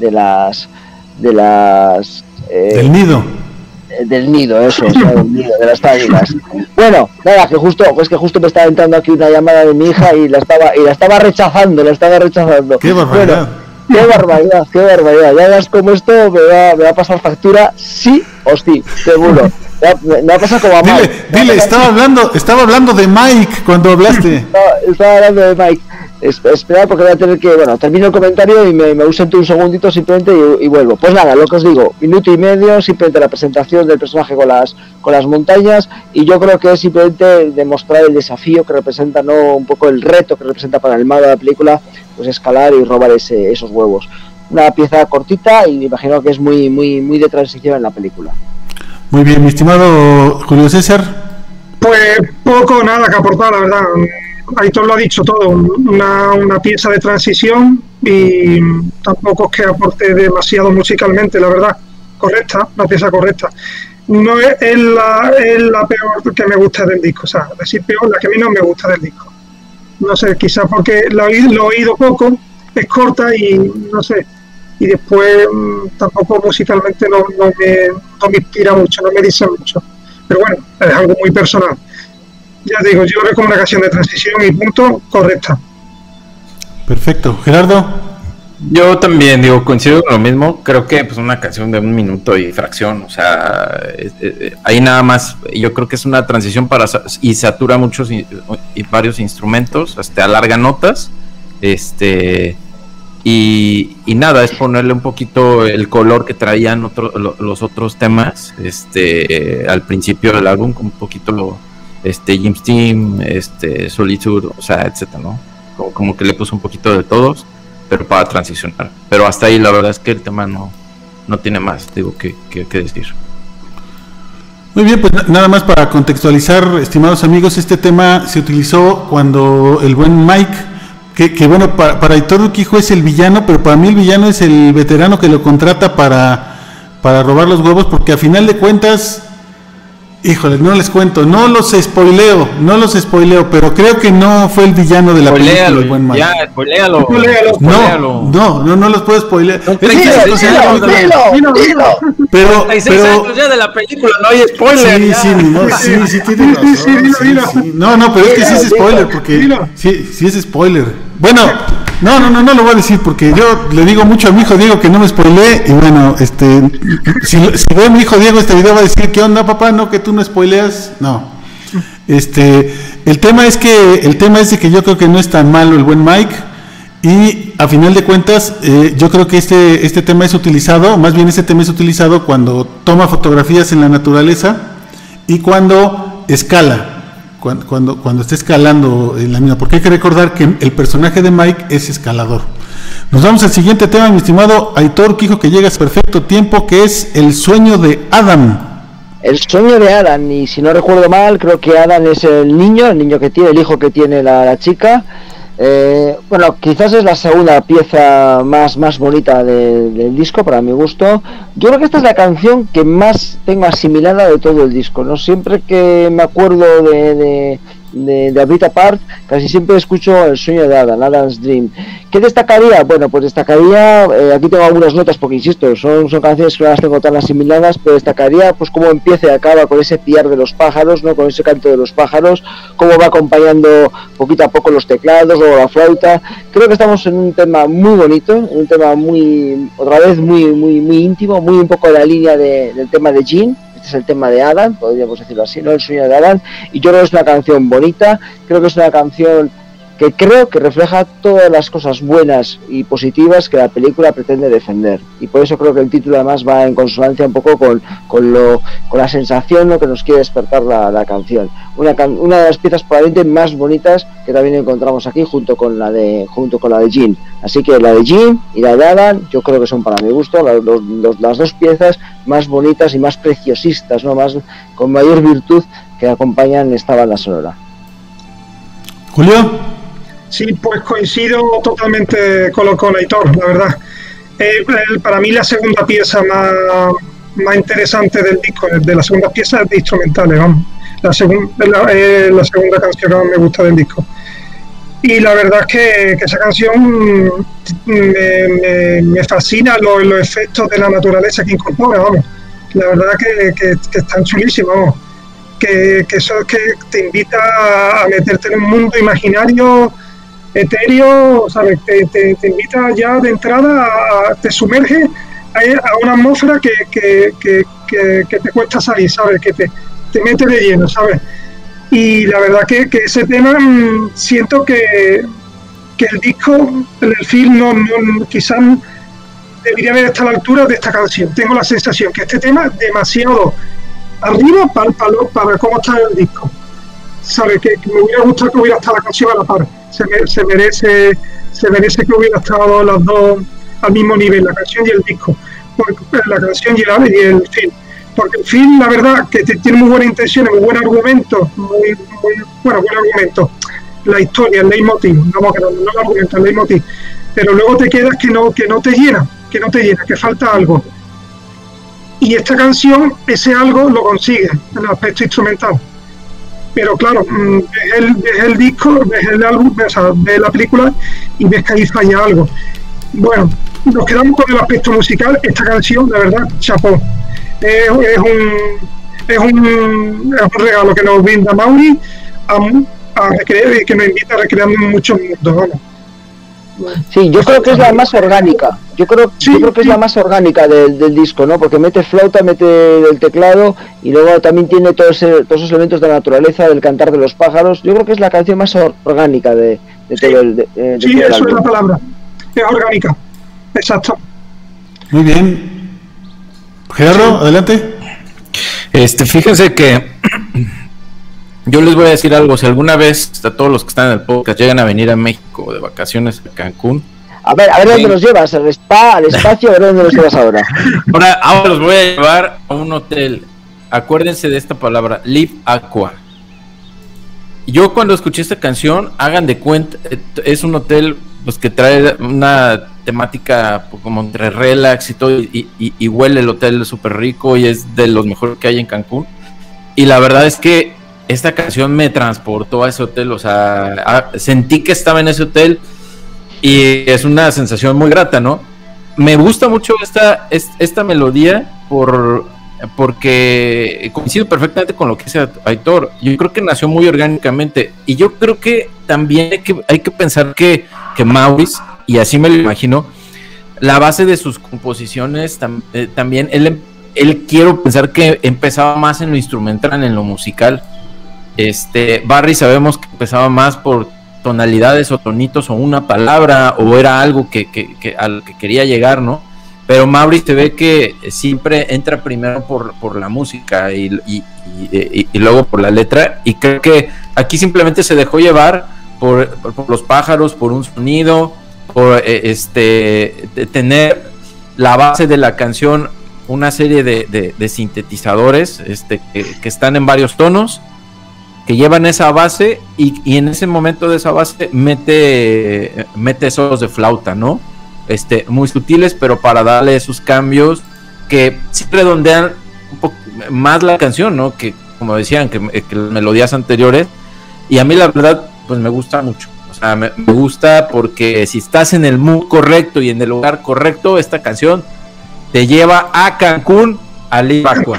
nido. Del nido, eso, del nido, de las águilas. Bueno, nada, que justo me estaba entrando aquí una llamada de mi hija y la estaba rechazando. ¡Qué barbaridad! Bueno, qué barbaridad. Ya verás cómo esto me va a pasar factura, sí o sí, seguro. Me va a pasar como a Mike. Dile, estaba hablando de Mike cuando hablaste. Estaba hablando de Mike. Esperar porque voy a tener que, termino el comentario y me ausento un segundito simplemente y vuelvo. Pues nada, lo que os digo, minuto y medio, simplemente la presentación del personaje con las montañas, y yo creo que es simplemente demostrar el desafío que representa, ¿no? Un poco el reto que representa para el malo de la película, pues escalar y robar esos huevos. Una pieza cortita y me imagino que es muy, muy, muy de transición en la película. Muy bien, mi estimado Julio César. Pues poco nada que aportar, la verdad. Aitor lo ha dicho todo, una pieza de transición y tampoco es que aporte demasiado musicalmente, la verdad. Correcta, una pieza correcta. No es la peor que me gusta del disco, o sea, decir peor, la que a mí no me gusta del disco. No sé, quizás porque lo he oído poco, es corta y no sé. Y después tampoco musicalmente no me inspira mucho, no me dice mucho. Pero bueno, es algo muy personal. Ya digo, yo lo veo como una canción de transición y punto, correcta. Perfecto. Gerardo. Yo también, coincido con lo mismo. Creo que pues una canción de 1 minuto y fracción, o sea, ahí nada más, yo creo que es una transición y satura muchos y varios instrumentos, hasta alarga notas, y nada, es ponerle un poquito el color que traían los otros temas, al principio del álbum, un poquito Jim's Team, Solitude, o sea, etcétera, ¿no? Como que le puso un poquito de todos, pero para transicionar. Pero hasta ahí la verdad es que el tema no tiene más, que decir. Muy bien, pues nada más para contextualizar, estimados amigos, este tema se utilizó cuando el buen Mike, que bueno, para Aitor Urquijo es el villano, pero para mí el villano es el veterano que lo contrata para robar los huevos, porque a final de cuentas, híjole, no les cuento, no los spoileo, pero creo que no fue el villano de la película, el buen Mike. Ya, spoiléalo. No los puedo spoilear. Dilo. Pero 36 años ya de la película, no hay spoiler. Sí, tiene razón. No, pero es que sí es spoiler, porque sí es spoiler. Bueno, no lo voy a decir porque yo le digo mucho a mi hijo Diego que no me spoilee y bueno, si ve a mi hijo Diego este video va a decir, ¿qué onda, papá? No, que tú no spoileas. No. El tema es de que yo creo que no es tan malo el buen Mike y a final de cuentas yo creo que este tema es utilizado, más bien este tema es utilizado cuando toma fotografías en la naturaleza y cuando escala. Cuando está escalando en la mina, porque hay que recordar que el personaje de Mike es escalador. Nos vamos al siguiente tema, mi estimado Aitor Urquijo, que llegas perfecto tiempo, que es el sueño de Adam. El sueño de Adam, y si no recuerdo mal, creo que Adam es el niño que tiene, el hijo que tiene la chica. Bueno, quizás es la segunda pieza más bonita del disco para mi gusto. Yo creo que esta es la canción que más tengo asimilada de todo el disco, ¿no? Siempre que me acuerdo de A Bit Apart, casi siempre escucho el sueño de Adam, Adam's Dream. ¿Qué destacaría? Bueno, pues destacaría, aquí tengo algunas notas porque insisto, son canciones que no las tengo tan asimiladas, pero destacaría pues cómo empieza y acaba con ese piar de los pájaros, ¿no? Con ese canto de los pájaros, cómo va acompañando poquito a poco los teclados, luego la flauta. Creo que estamos en un tema muy bonito, en un tema muy íntimo, muy un poco de la línea del tema de Gene. Este es el tema de Adam, podríamos decirlo así, ¿no? El sueño de Adam, y yo creo que es una canción bonita, creo que es una canción que creo que refleja todas las cosas buenas y positivas que la película pretende defender, y por eso creo que el título además va en consonancia un poco con la sensación, ¿no?, que nos quiere despertar la canción. Una de las piezas probablemente más bonitas que también encontramos aquí junto con la de Gene. Así que la de Gene y la de Adam yo creo que son, para mi gusto, las dos piezas más bonitas y más preciosistas, ¿no?, con mayor virtud que acompañan esta banda sonora. Julio. Sí, pues coincido totalmente con Aitor, la verdad. Para mí la segunda pieza más interesante del disco, de las segundas piezas de instrumentales, vamos. La segunda canción que más me gusta del disco. Y la verdad es que esa canción me fascina los efectos de la naturaleza que incorpora, vamos. La verdad que están chulísimos, vamos. Que eso es que te invita a meterte en un mundo imaginario, etéreo, ¿sabes? Te invita ya de entrada, te sumerge a una atmósfera que te cuesta salir, ¿sabes? Que te mete de lleno, ¿sabes? Y la verdad que ese tema siento que el disco, el film no quizás debería haber estado a la altura de esta canción. Tengo la sensación que este tema es demasiado arriba para cómo está el disco, ¿sabes? Que me hubiera gustado que hubiera estado la canción a la par. Se merece que hubiera estado las dos al mismo nivel, la canción y el disco, la canción y el film, porque el film, la verdad, que tiene muy buenas intenciones, muy buen argumento, muy buen argumento, la historia, el leitmotiv, no el argumento, el leitmotiv, pero luego te quedas que no te llena, que falta algo. Y esta canción, ese algo lo consigue en el aspecto instrumental. Pero claro, ves el disco, ves el álbum, ves la película y ves que ahí falla algo. Bueno, nos quedamos con el aspecto musical. Esta canción, de verdad, chapó. Es un regalo que nos brinda Mauri a recrear y que nos invita a recrear muchos mundos, vamos. Sí, yo creo que es la más orgánica. Yo creo que es la más orgánica del disco, ¿no? Porque mete flauta, mete el teclado y luego también tiene todos esos elementos de la naturaleza, del cantar de los pájaros. Yo creo que es la canción más orgánica de todo el sí, todo eso es la palabra. Es orgánica. Exacto. Muy bien. Gerardo, adelante. Fíjense que yo les voy a decir algo. Si alguna vez a todos los que están en el podcast llegan a venir a México de vacaciones a Cancún, a ver dónde nos llevas, al espacio, a ver dónde nos llevas ahora. Ahora los voy a llevar a un hotel. Acuérdense de esta palabra, Live Aqua. Yo cuando escuché esta canción, hagan de cuenta, es un hotel pues que trae una temática como entre relax y todo, y huele el hotel súper rico y es de los mejores que hay en Cancún. Y la verdad es que esta canción me transportó a ese hotel, o sea, sentí que estaba en ese hotel y es una sensación muy grata, ¿no? Me gusta mucho esta melodía porque coincido perfectamente con lo que dice Aitor. Yo creo que nació muy orgánicamente y yo creo que también hay que pensar que Maurice, y así me lo imagino, la base de sus composiciones también, él quiero pensar que empezaba más en lo instrumental, en lo musical. Barry sabemos que empezaba más por tonalidades o tonitos o una palabra o era algo que al que quería llegar, ¿no? Pero Maurice te ve que siempre entra primero por la música y luego por la letra, y creo que aquí simplemente se dejó llevar por los pájaros, por un sonido, por tener la base de la canción, una serie de sintetizadores que están en varios tonos, que llevan esa base y en ese momento de esa base mete solos de flauta, ¿no? Muy sutiles, pero para darle esos cambios que sí redondean un poco más la canción, ¿no? Que como decían, que las melodías anteriores. Y a mí la verdad, pues me gusta mucho. O sea, me gusta porque si estás en el mood correcto y en el lugar correcto, esta canción te lleva a Cancún, a Live Aqua.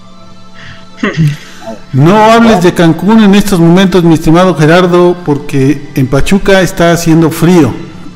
No hables de Cancún en estos momentos, mi estimado Gerardo, porque en Pachuca está haciendo frío.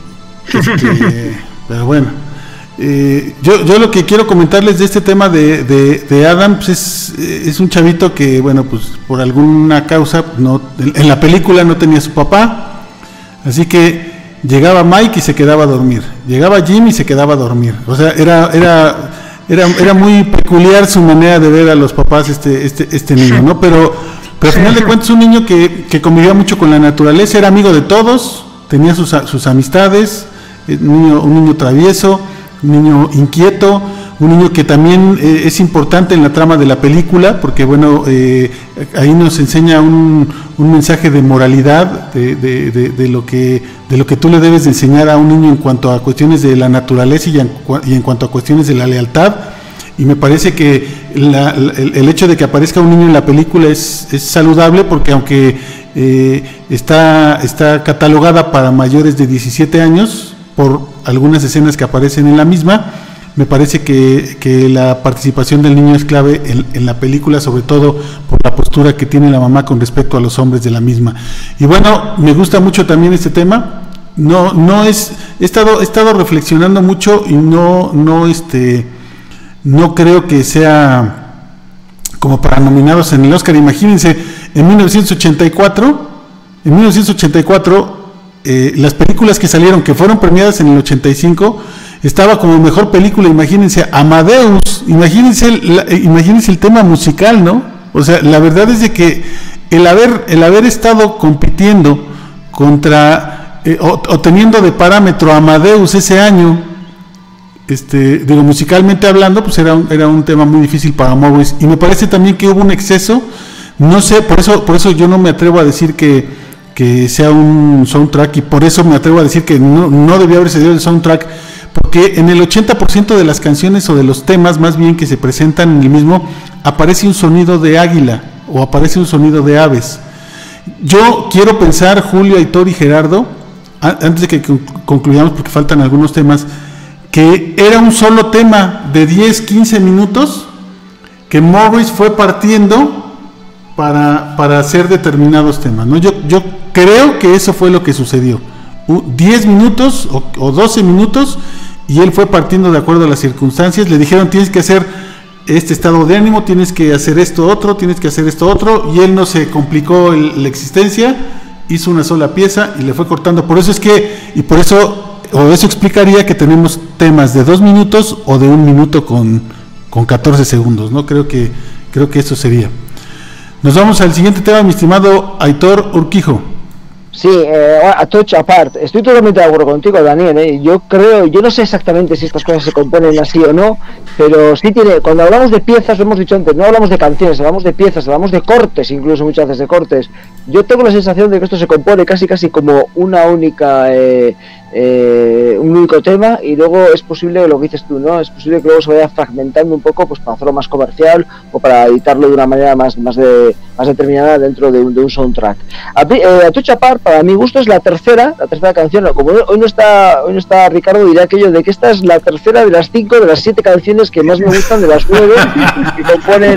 Pero bueno, yo lo que quiero comentarles de este tema de Adam, pues es un chavito que, bueno, pues por alguna causa en la película no tenía su papá, así que llegaba Mike y se quedaba a dormir, llegaba Jim y se quedaba a dormir. O sea, era muy peculiar su manera de ver a los papás este niño, ¿no? Pero al final de cuentas un niño que convivía mucho con la naturaleza, era amigo de todos, tenía sus amistades, un niño travieso, un niño inquieto, un niño que también es importante en la trama de la película, porque bueno, ahí nos enseña un mensaje de moralidad, de lo que tú le debes de enseñar a un niño en cuanto a cuestiones de la naturaleza y en cuanto a cuestiones de la lealtad. Y me parece que el hecho de que aparezca un niño en la película es saludable, porque aunque está catalogada para mayores de 17 años por algunas escenas que aparecen en la misma, me parece que la participación del niño es clave en la película, sobre todo por la postura que tiene la mamá con respecto a los hombres de la misma. Y bueno, me gusta mucho también este tema. He estado reflexionando mucho y no creo que sea como para nominados en el Oscar. Imagínense, en 1984 las películas que salieron, que fueron premiadas en el 85, estaba como mejor película, imagínense, Amadeus, imagínense el tema musical, ¿no? O sea, la verdad es de que el haber estado compitiendo contra o teniendo de parámetro Amadeus ese año, digo, musicalmente hablando, pues era un tema muy difícil para Morris, y me parece también que hubo un exceso, no sé, por eso yo no me atrevo a decir que sea un soundtrack, y por eso me atrevo a decir que no debió haberse dado el soundtrack, porque en el 80% de las canciones o de los temas más bien que se presentan en el mismo, aparece un sonido de águila o aparece un sonido de aves. Yo quiero pensar, Julio, Aitor y Gerardo, antes de que concluyamos porque faltan algunos temas, que era un solo tema de 10-15 minutos que Morris fue partiendo para hacer determinados temas, ¿no? Yo creo que eso fue lo que sucedió. 10 minutos o 12 minutos, y él fue partiendo de acuerdo a las circunstancias. Le dijeron: tienes que hacer este estado de ánimo, tienes que hacer esto otro, tienes que hacer esto otro, y él no se complicó la existencia, hizo una sola pieza y le fue cortando. Por eso es que, y por eso, o eso explicaría que tenemos temas de 2 minutos o de 1 minuto con 14 segundos, ¿no? Creo que eso sería. Nos vamos al siguiente tema, mi estimado Aitor Urquijo. Sí, a touch apart. Estoy totalmente de acuerdo contigo, Daniel. Yo no sé exactamente si estas cosas se componen así o no, pero sí tiene. Cuando hablamos de piezas, lo hemos dicho antes, no hablamos de canciones, hablamos de piezas, hablamos de cortes, incluso muchas veces de cortes. Yo tengo la sensación de que esto se compone casi como una única, un único tema, y luego es posible, lo que dices tú, ¿no? Es posible que luego se vaya fragmentando un poco, pues para hacerlo más comercial o para editarlo de una manera más determinada dentro de un soundtrack. A touch apart, para mi gusto, es la tercera canción. Como hoy no está Ricardo, dirá aquello de que esta es la tercera de las 5 de las 7 canciones que más me gustan, de las 9 que componen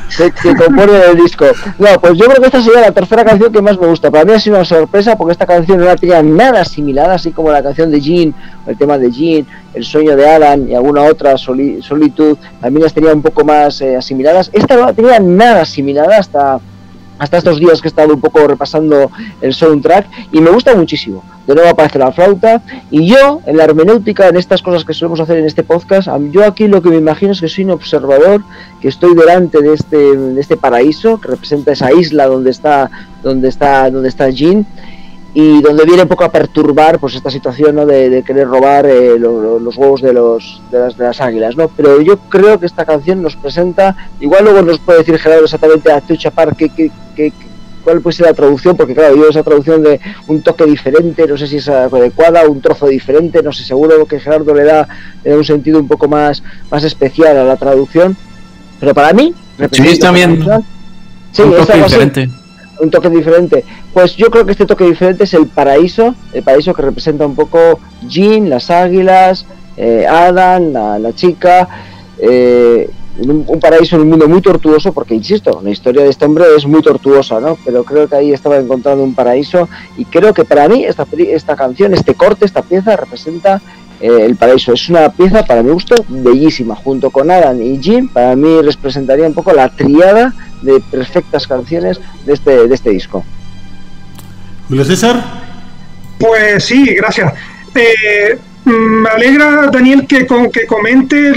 el disco. No, pues yo creo que esta sería la tercera canción que más me gusta. Para mí ha sido una sorpresa, porque esta canción no tenía nada asimilada, así como la canción de Jean, el tema de Jean, El sueño de Alan y alguna otra, Solitud, también las tenía un poco más asimiladas. Esta no tenía nada asimilada hasta estos días que he estado un poco repasando el soundtrack, y me gusta muchísimo. De nuevo aparece la flauta, y yo, en la hermenéutica, en estas cosas que solemos hacer en este podcast, yo aquí lo que me imagino es que soy un observador, que estoy delante de este paraíso, que representa esa isla donde está Jean, y donde viene un poco a perturbar, pues, esta situación, ¿no? de querer robar los huevos de las águilas, ¿no? Pero yo creo que esta canción nos presenta, igual luego nos puede decir Gerardo exactamente a touch apart cuál puede ser la traducción, porque claro, yo esa traducción de un toque diferente, no sé si es adecuada, un trozo diferente, no sé, seguro que Gerardo le da un sentido un poco más especial a la traducción, pero para mí sí, también sí, un toque diferente. Un toque diferente. Pues yo creo que este toque diferente es el paraíso que representa un poco Jean, las águilas, Adam, la chica, un paraíso en un mundo muy tortuoso, porque insisto, la historia de este hombre es muy tortuosa, ¿no? Pero creo que ahí estaba encontrando un paraíso, y creo que para mí esta canción, este corte, esta pieza representa el paraíso. Es una pieza, para mi gusto, bellísima. Junto con Adam y Jean, para mí representaría un poco la triada de perfectas canciones de este disco. Julio César. Pues sí, gracias. Me alegra, Daniel, que comentes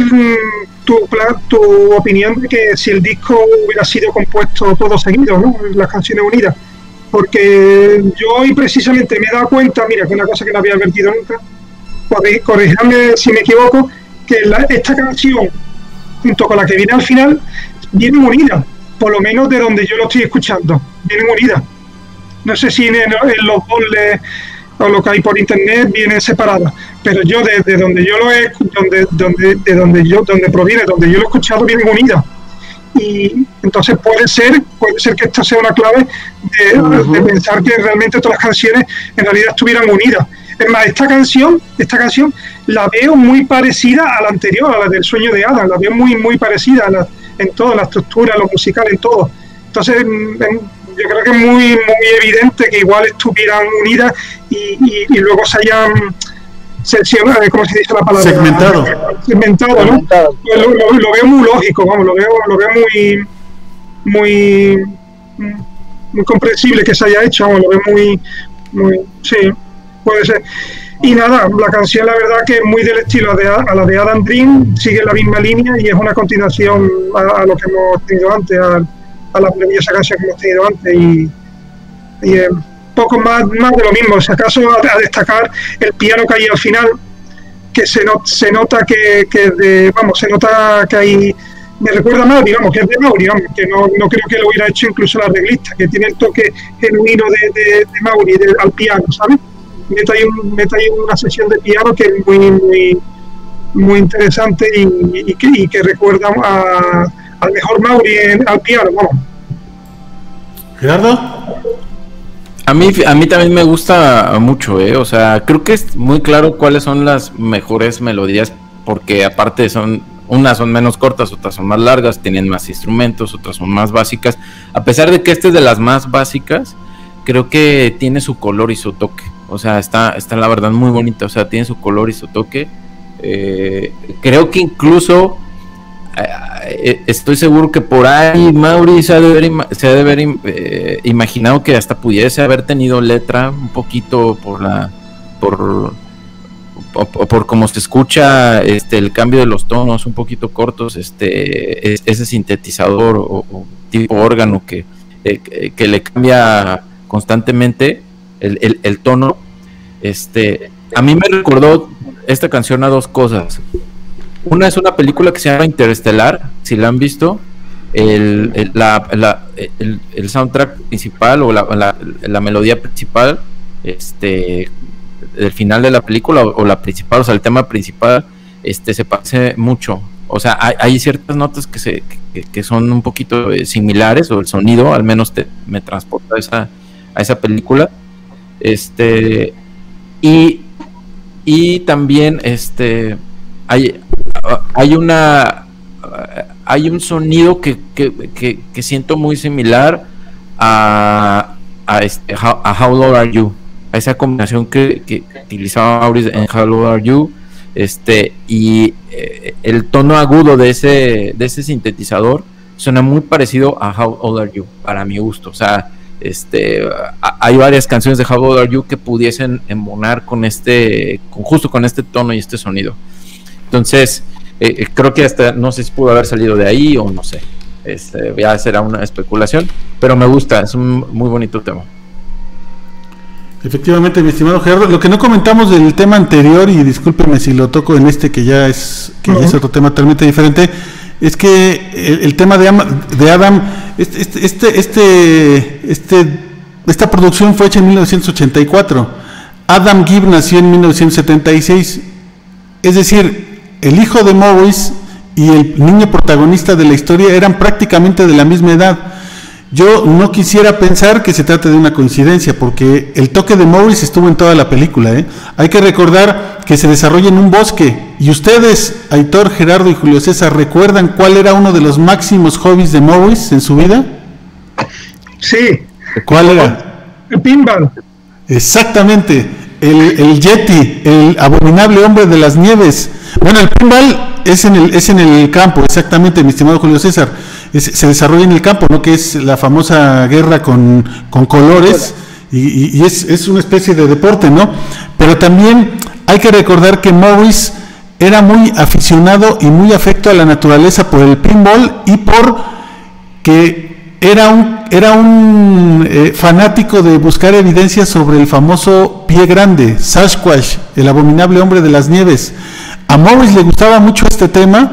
tu opinión de que si el disco hubiera sido compuesto todo seguido, ¿no? Las canciones unidas. Porque yo hoy precisamente me he dado cuenta, mira, que una cosa que no había advertido nunca, corríjame si me equivoco, que esta canción, junto con la que viene al final, vienen unidas, por lo menos de donde yo lo estoy escuchando, vienen unidas. No sé si en los boles o lo que hay por internet vienen separadas, pero yo desde donde yo lo he, donde proviene, donde yo lo he escuchado, vienen unidas. Y entonces puede ser que esta sea una clave de pensar que realmente todas las canciones en realidad estuvieran unidas. Es más, esta canción la veo muy parecida a la anterior, a la del sueño de Adam, la veo muy parecida en todo, la estructura, lo musical, en todo. Entonces yo creo que es muy evidente que igual estuvieran unidas y luego se hayan ¿cómo se dice la palabra? Segmentado, ¿no? Lo veo muy lógico, vamos, lo veo muy comprensible que se haya hecho, vamos, lo veo muy sí, puede ser. Y nada, la canción la verdad que es muy del estilo a la de Adam Dream, sigue la misma línea y es una continuación a lo que hemos tenido antes, a la maravillosa canción que hemos tenido antes, y poco más de lo mismo. Si acaso a destacar el piano que hay al final, que se nota que se nota que hay, me recuerda a Mauri, vamos, que es de Mauri, vamos, que no creo que lo hubiera hecho incluso la arreglista, que tiene el toque genuino de Mauri, al piano, ¿sabes? Mete ahí una sesión de piano que es muy interesante y que recuerda al mejor Mauri al piano, vamos. Gerardo. A mí también me gusta mucho, o sea, creo que es muy claro cuáles son las mejores melodías, porque aparte unas son menos cortas, otras son más largas, tienen más instrumentos, otras son más básicas. A pesar de que este es de las más básicas, creo que tiene su color y su toque. O sea, está la verdad muy bonita, o sea, tiene su color y su toque. Creo que incluso estoy seguro que por ahí Mauri se ha de haber imaginado que hasta pudiese haber tenido letra un poquito por cómo se escucha el cambio de los tonos un poquito cortos, ese sintetizador o tipo órgano que le cambia constantemente el tono. A mí me recordó esta canción a dos cosas. Una es una película que se llama Interestelar, si la han visto. El soundtrack principal o la melodía principal del final de la película o la principal, o sea, el tema principal se parece mucho. O sea, hay ciertas notas que son un poquito similares, o el sonido al menos me transporta a esa película. Y también hay un sonido que siento muy similar a How Low Are You, a esa combinación que utilizaba Maurice en How Low Are You, y el tono agudo de ese sintetizador suena muy parecido a How Old Are You, para mi gusto. O sea, hay varias canciones de How Old Are You que pudiesen embonar justo con este tono y este sonido. Entonces, creo que hasta no sé si pudo haber salido de ahí o no sé. Ya será una especulación, pero me gusta, es un muy bonito tema. Efectivamente, mi estimado Gerardo, lo que no comentamos del tema anterior, y discúlpeme si lo toco en que ya es otro tema totalmente diferente, es que el tema de Adam, esta producción fue hecha en 1984. Adam Gibb nació en 1976, es decir, el hijo de Maurice y el niño protagonista de la historia eran prácticamente de la misma edad. Yo no quisiera pensar que se trata de una coincidencia, porque el toque de Maurice estuvo en toda la película, ¿eh? Hay que recordar que se desarrolla en un bosque, y ustedes, Aitor, Gerardo y Julio César, ¿recuerdan cuál era uno de los máximos hobbies de Maurice en su vida? Sí. ¿Cuál era? El pinball. Exactamente, el Yeti, el abominable hombre de las nieves. Bueno, el pinball es en el campo, exactamente, mi estimado Julio César. Se desarrolla en el campo, ¿no? Que es la famosa guerra con colores, y es una especie de deporte, ¿no? Pero también hay que recordar que Maurice era muy aficionado y muy afecto a la naturaleza por el pinball, y por que era un fanático de buscar evidencias sobre el famoso pie grande, Sasquatch, el abominable hombre de las nieves. A Maurice le gustaba mucho este tema.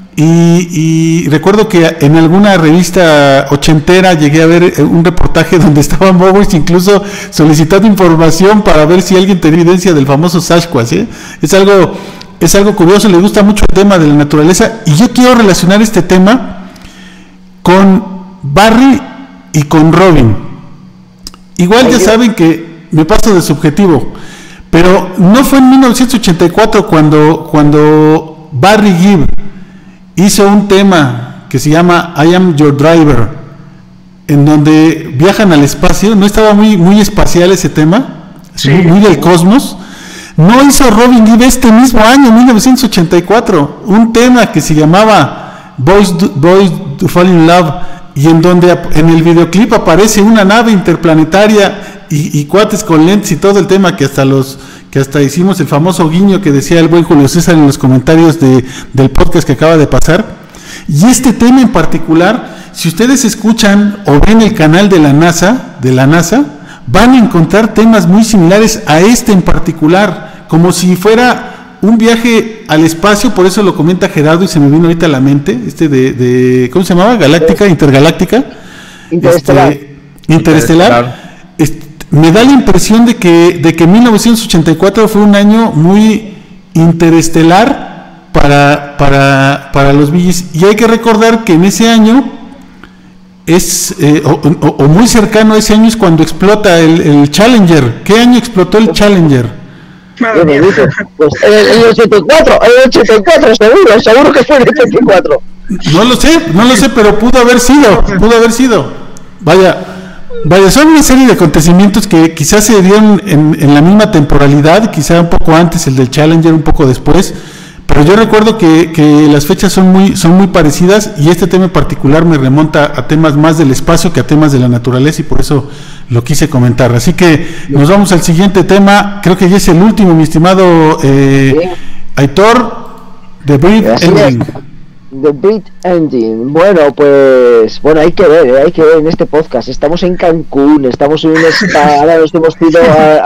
Y recuerdo que en alguna revista ochentera llegué a ver un reportaje donde estaba Maurice incluso solicitando información para ver si alguien tenía evidencia del famoso Sasquatch, ¿eh? Es algo curioso, le gusta mucho el tema de la naturaleza, y yo quiero relacionar este tema con Barry y con Robin. Igual ya saben que me paso de subjetivo, pero no fue en 1984 cuando Barry Gibb hizo un tema que se llama I Am Your Driver, en donde viajan al espacio. ¿No estaba muy espacial ese tema? Sí. Muy del cosmos. No hizo Robin Gibb este mismo año, 1984, un tema que se llamaba Boys to Fall in Love, y en donde en el videoclip aparece una nave interplanetaria y cuates con lentes y todo el tema, que hasta hicimos el famoso guiño que decía el buen Julio César en los comentarios del podcast que acaba de pasar. Y este tema en particular, si ustedes escuchan o ven el canal de la NASA, van a encontrar temas muy similares a este en particular, como si fuera un viaje al espacio, por eso lo comenta Gerardo y se me vino ahorita a la mente, de ¿cómo se llamaba? Intergaláctica. Interestelar. Me da la impresión de que 1984 fue un año muy interestelar para los Bee Gees, y hay que recordar que en ese año es o muy cercano a ese año es cuando explota el Challenger. ¿Qué año explotó el Challenger? Pues el 84, seguro que fue el 84. No lo sé, pero pudo haber sido. Vaya, son una serie de acontecimientos que quizás se dieron en la misma temporalidad, quizá un poco antes el del Challenger, un poco después, pero yo recuerdo que las fechas son muy parecidas, y este tema en particular me remonta a temas más del espacio que a temas de la naturaleza, y por eso lo quise comentar. Así que nos vamos al siguiente tema, creo que ya es el último, mi estimado Aitor, The Brief Ending. The Brief Ending. Bueno, pues hay que ver en este podcast. Estamos en Cancún, estamos en un spa, ahora nos hemos ido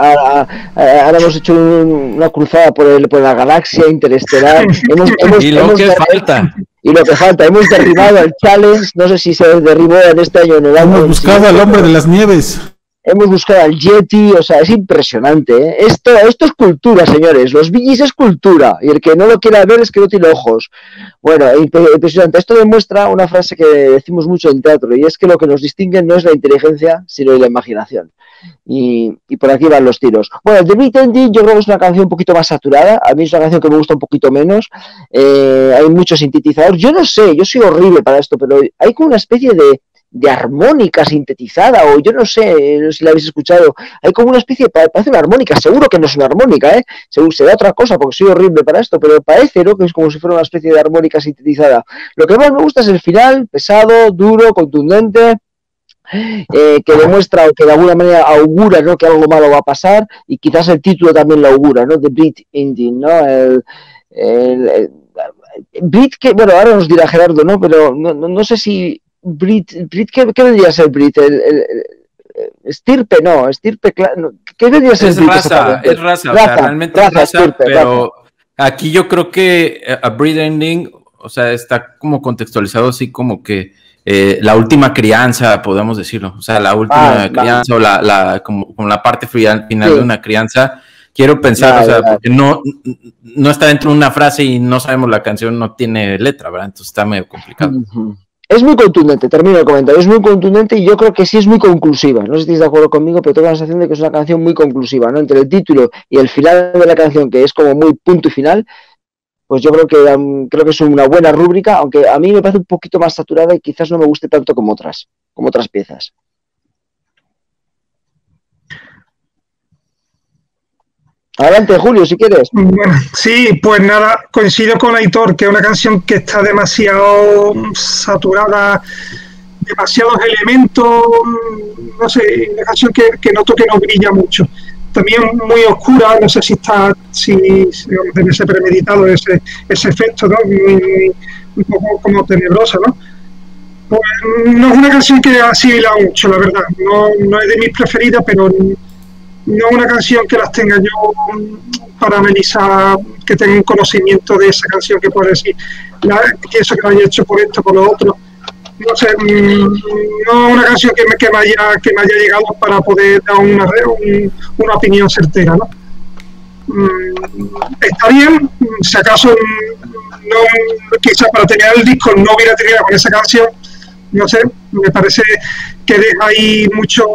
ahora hemos hecho una cruzada por la galaxia interestelar. Y lo que falta, hemos derribado el Challenge, no sé si se derribó en este año, en el año. Hemos buscado al hombre de las nieves. Hemos buscado al Yeti, o sea, es impresionante, ¿eh? Esto es cultura, señores. Los Bee Gees es cultura, y el que no lo quiera ver es que no tiene ojos. Bueno, impresionante. Esto demuestra una frase que decimos mucho en teatro, y es que lo que nos distingue no es la inteligencia, sino la imaginación. Y por aquí van los tiros. Bueno, The Brief Ending yo creo que es una canción un poquito más saturada. A mí es una canción que me gusta un poquito menos. Hay mucho sintetizador. Yo no sé, yo soy horrible para esto, pero hay como una especie de armónica sintetizada, o yo no sé si la habéis escuchado, hay como una especie, parece una armónica, seguro que no es una armónica, será otra cosa, porque soy horrible para esto, pero parece, ¿no?, que es como si fuera una especie de armónica sintetizada. Lo que más me gusta es el final, pesado, duro, contundente, que demuestra o que de alguna manera augura, ¿no?, que algo malo va a pasar, y quizás el título también lo augura, ¿no?, The Brief Ending, ¿no?, el Brit, que bueno, ahora nos dirá Gerardo, ¿no?, pero no sé si Brit, ¿qué vendría a ser Brit? Estirpe, claro, ¿qué vendría a ser Brit? Es raza, o sea, realmente es raza, estirpe, pero aquí yo creo que a Brit Ending, o sea, está como contextualizado así como que la última crianza, podemos decirlo, o sea, la última crianza o como la parte final de una crianza. Quiero pensar, o sea, porque no está dentro de una frase y no sabemos, la canción no tiene letra, ¿verdad? Entonces está medio complicado. Es muy contundente, termino el comentario, es muy contundente, y yo creo que sí es muy conclusiva. No sé si estáis de acuerdo conmigo, pero tengo la sensación de que es una canción muy conclusiva, ¿no? Entre el título y el final de la canción, que es como muy punto y final, pues yo creo que es una buena rúbrica, aunque a mí me parece un poquito más saturada y quizás no me guste tanto como otras piezas. Adelante, Julio, si quieres. Bueno, sí, pues nada, coincido con Aitor, que es una canción que está demasiado saturada, demasiados elementos, no sé, una canción que noto que no brilla mucho. También muy oscura, no sé si debe ser premeditado ese efecto, ¿no? Un poco como tenebrosa, ¿no? Pues no es una canción que asimila mucho, la verdad. No es de mis preferidas, pero no es una canción que las tenga yo para analizar, que tenga un conocimiento de esa canción, que pueda decir, pienso que lo haya hecho por esto, por lo otro. No sé, no es una canción que me haya llegado para poder dar una opinión certera, ¿no? Está bien, si acaso quizás para terminar el disco no hubiera terminado con esa canción, no sé, me parece que deja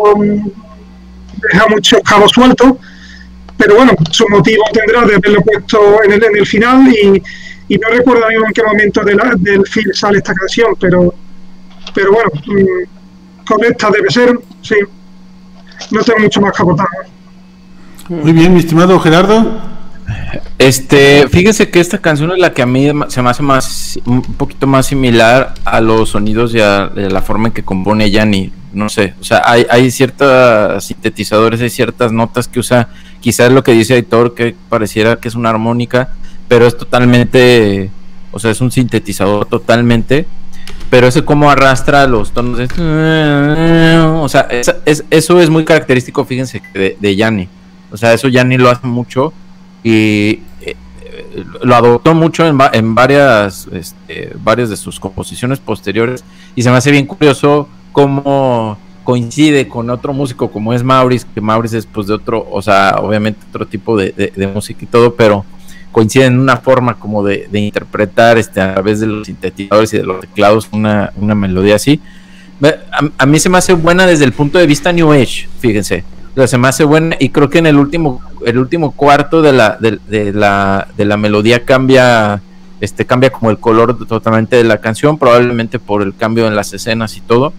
muchos cabos sueltos, pero bueno, su motivo tendrá de haberlo puesto en el final, y no recuerdo en qué momento del film sale esta canción, pero bueno, correcta debe ser, sí. No tengo mucho más que aportar. Muy bien, mi estimado Gerardo. Fíjese que esta canción es la que a mí se me hace un poquito más similar a los sonidos y a la forma en que compone Yanni. No sé, o sea, hay ciertos sintetizadores, hay ciertas notas que usa, quizás lo que dice Aitor, que pareciera que es una armónica, pero es totalmente, o sea, es un sintetizador totalmente, pero ese cómo arrastra los tonos o sea, eso es muy característico, fíjense, de Yanni. O sea, eso Yanni lo hace mucho, y lo adoptó mucho en varias de sus composiciones posteriores, y se me hace bien curioso cómo coincide con otro músico como es Maurice, que Maurice es pues de otro, o sea, obviamente otro tipo de música y todo, pero coincide en una forma como de interpretar a través de los sintetizadores y de los teclados una melodía así. A mí se me hace buena desde el punto de vista New Age, fíjense. O sea, se me hace buena, y creo que en el último cuarto de la melodía cambia como el color totalmente de la canción, probablemente por el cambio en las escenas y todo,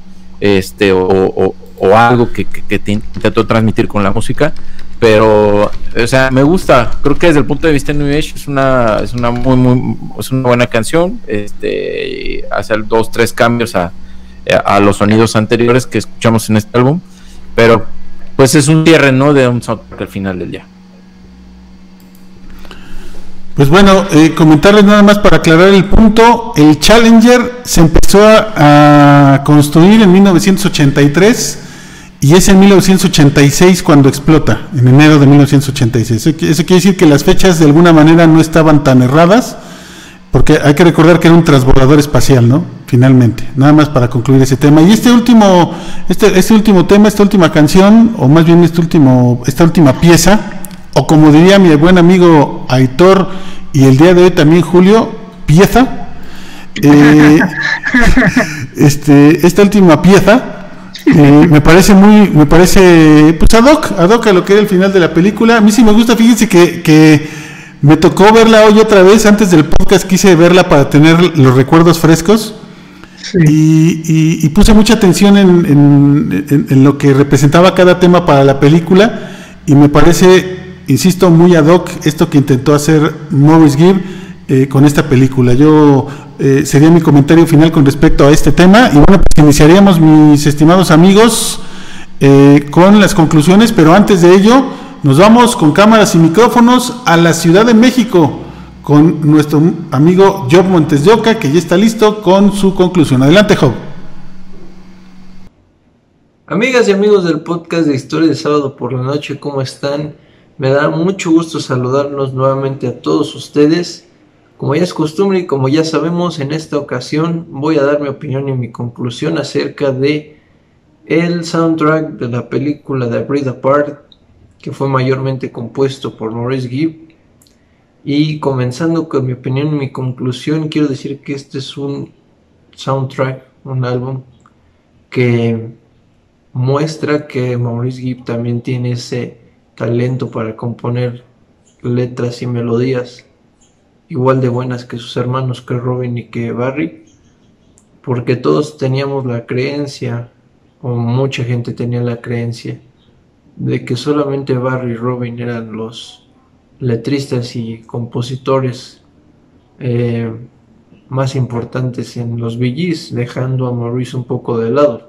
o algo que te intentó transmitir con la música. Pero, o sea, me gusta. Creo que desde el punto de vista New Age es una buena canción. Hace 2-3 cambios a los sonidos anteriores que escuchamos en este álbum, pero pues es un cierre, ¿no?, de un soundtrack al final del día. Pues bueno, comentarles nada más para aclarar el punto. El Challenger se empezó a construir en 1983 y es en 1986 cuando explota, en enero de 1986. Eso quiere decir que las fechas de alguna manera no estaban tan erradas, porque hay que recordar que era un transbordador espacial, ¿no? Finalmente, nada más para concluir ese tema. Y este último tema, esta última canción, o más bien esta última pieza, o como diría mi buen amigo Aitor, y el día de hoy también Julio, pieza, esta última pieza, me parece pues ad hoc a lo que era el final de la película. A mí sí me gusta, fíjense que me tocó verla hoy otra vez, antes del podcast quise verla para tener los recuerdos frescos. Sí. Y puse mucha atención en lo que representaba cada tema para la película, y me parece, insisto, muy ad hoc esto que intentó hacer Maurice Gibb con esta película. Sería mi comentario final con respecto a este tema, y bueno, pues iniciaríamos, mis estimados amigos, con las conclusiones, pero antes de ello nos vamos con cámaras y micrófonos a la Ciudad de México con nuestro amigo Job Montes de Oca, que ya está listo con su conclusión. Adelante, Job. Amigas y amigos del podcast de Historia de Sábado por la Noche, ¿cómo están? Me da mucho gusto saludarlos nuevamente a todos ustedes. Como ya es costumbre y como ya sabemos, en esta ocasión voy a dar mi opinión y mi conclusión acerca de el soundtrack de la película de Breathe Apart, que fue mayormente compuesto por Maurice Gibb. Y comenzando con mi opinión y mi conclusión, quiero decir que este es un soundtrack, un álbum que muestra que Maurice Gibb también tiene ese talento para componer letras y melodías igual de buenas que sus hermanos, que Robin y que Barry, porque todos teníamos la creencia, o mucha gente tenía la creencia, de que solamente Barry y Robin eran los letristas y compositores más importantes en los Bee Gees, dejando a Maurice un poco de lado.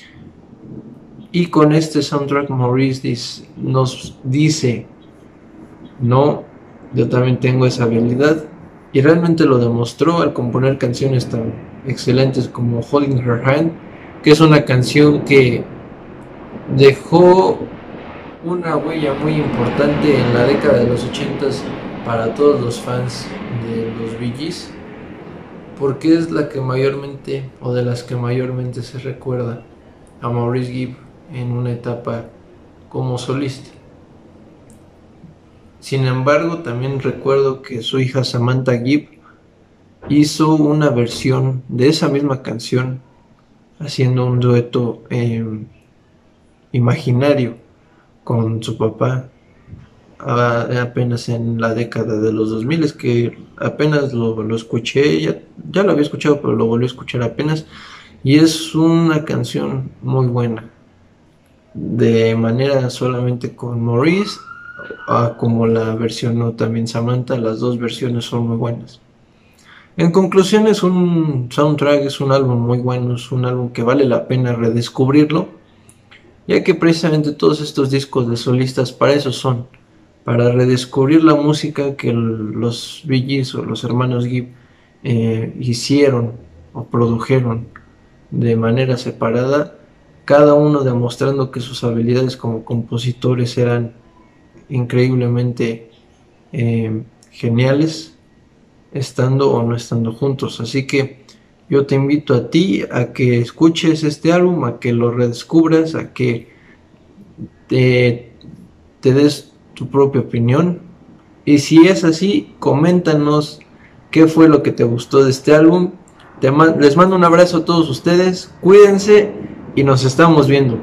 Y con este soundtrack Maurice nos dice: no, yo también tengo esa habilidad, y realmente lo demostró al componer canciones tan excelentes como Holding Her Hand, que es una canción que dejó una huella muy importante en la década de los 80s para todos los fans de los Bee Gees, porque es la que mayormente, o de las que mayormente se recuerda a Maurice Gibb en una etapa como solista. Sin embargo, también recuerdo que su hija Samantha Gibb hizo una versión de esa misma canción, haciendo un dueto imaginario con su papá, apenas en la década de los 2000, que apenas lo escuché, ya lo había escuchado, pero lo volví a escuchar apenas, y es una canción muy buena, de manera solamente con Maurice, como la versionó también Samantha. Las dos versiones son muy buenas. En conclusión, es un soundtrack, es un álbum muy bueno, es un álbum que vale la pena redescubrirlo, ya que precisamente todos estos discos de solistas para eso son, para redescubrir la música que los Bee Gees o los hermanos Gibb hicieron o produjeron de manera separada, cada uno demostrando que sus habilidades como compositores eran increíblemente geniales, estando o no estando juntos. Así que yo te invito a ti a que escuches este álbum, a que lo redescubras, a que te des tu propia opinión. Y si es así, coméntanos qué fue lo que te gustó de este álbum. Les mando un abrazo a todos ustedes, cuídense y nos estamos viendo.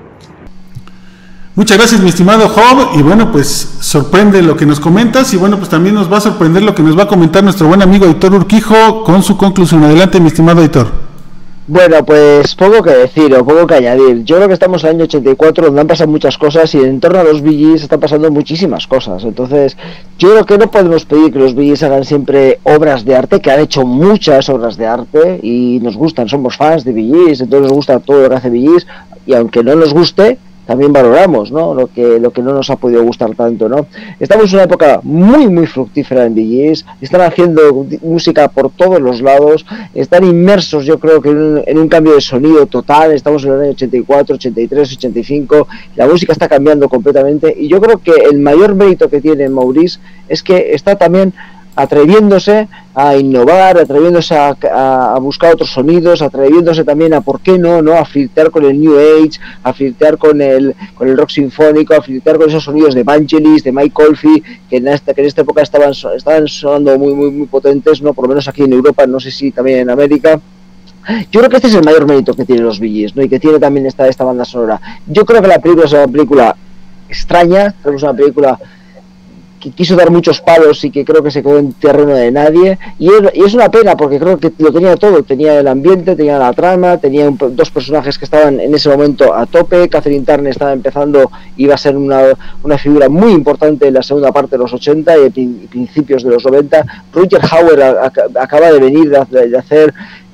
Muchas gracias, mi estimado Job, y bueno, pues sorprende lo que nos comentas, y bueno, pues también nos va a sorprender lo que nos va a comentar nuestro buen amigo Aitor Urquijo con su conclusión. Adelante, mi estimado Aitor. Bueno, pues poco que decir o poco que añadir. Yo creo que estamos en el año 84, donde han pasado muchas cosas, y en torno a los Bee Gees están pasando muchísimas cosas. Entonces, yo creo que no podemos pedir que los Bee Gees hagan siempre obras de arte, que han hecho muchas obras de arte, y nos gustan, somos fans de Bee Gees, entonces nos gusta todo lo que hace Bee Gees, y aunque no nos guste, también valoramos, ¿no? Lo que no nos ha podido gustar tanto, ¿no? Estamos en una época muy fructífera en Bee Gees, están haciendo música por todos los lados, están inmersos, yo creo que en un cambio de sonido total. Estamos en el año 84, 83, 85, la música está cambiando completamente, y yo creo que el mayor mérito que tiene Maurice es que está también atreviéndose a innovar, atreviéndose a buscar otros sonidos, atreviéndose también a, ¿por qué no?, a flirtear con el New Age, a flirtear con el rock sinfónico, a flirtear con esos sonidos de Vangelis, de Mike Oldfield, que en esta época estaban sonando muy potentes, ¿no? Por lo menos aquí en Europa, no sé si también en América. Yo creo que este es el mayor mérito que tienen los Bee Gees, ¿no? Y que tiene también esta banda sonora. Yo creo que la película es una película extraña, creo que es una película que quiso dar muchos palos y que creo que se quedó en terreno de nadie, y es una pena, porque creo que lo tenía todo. Tenía el ambiente, tenía la trama, tenía dos personajes que estaban en ese momento a tope. Catherine Turner estaba empezando, iba a ser una figura muy importante en la segunda parte de los 80 y principios de los 90. Roger Hauer acaba de venir de hacer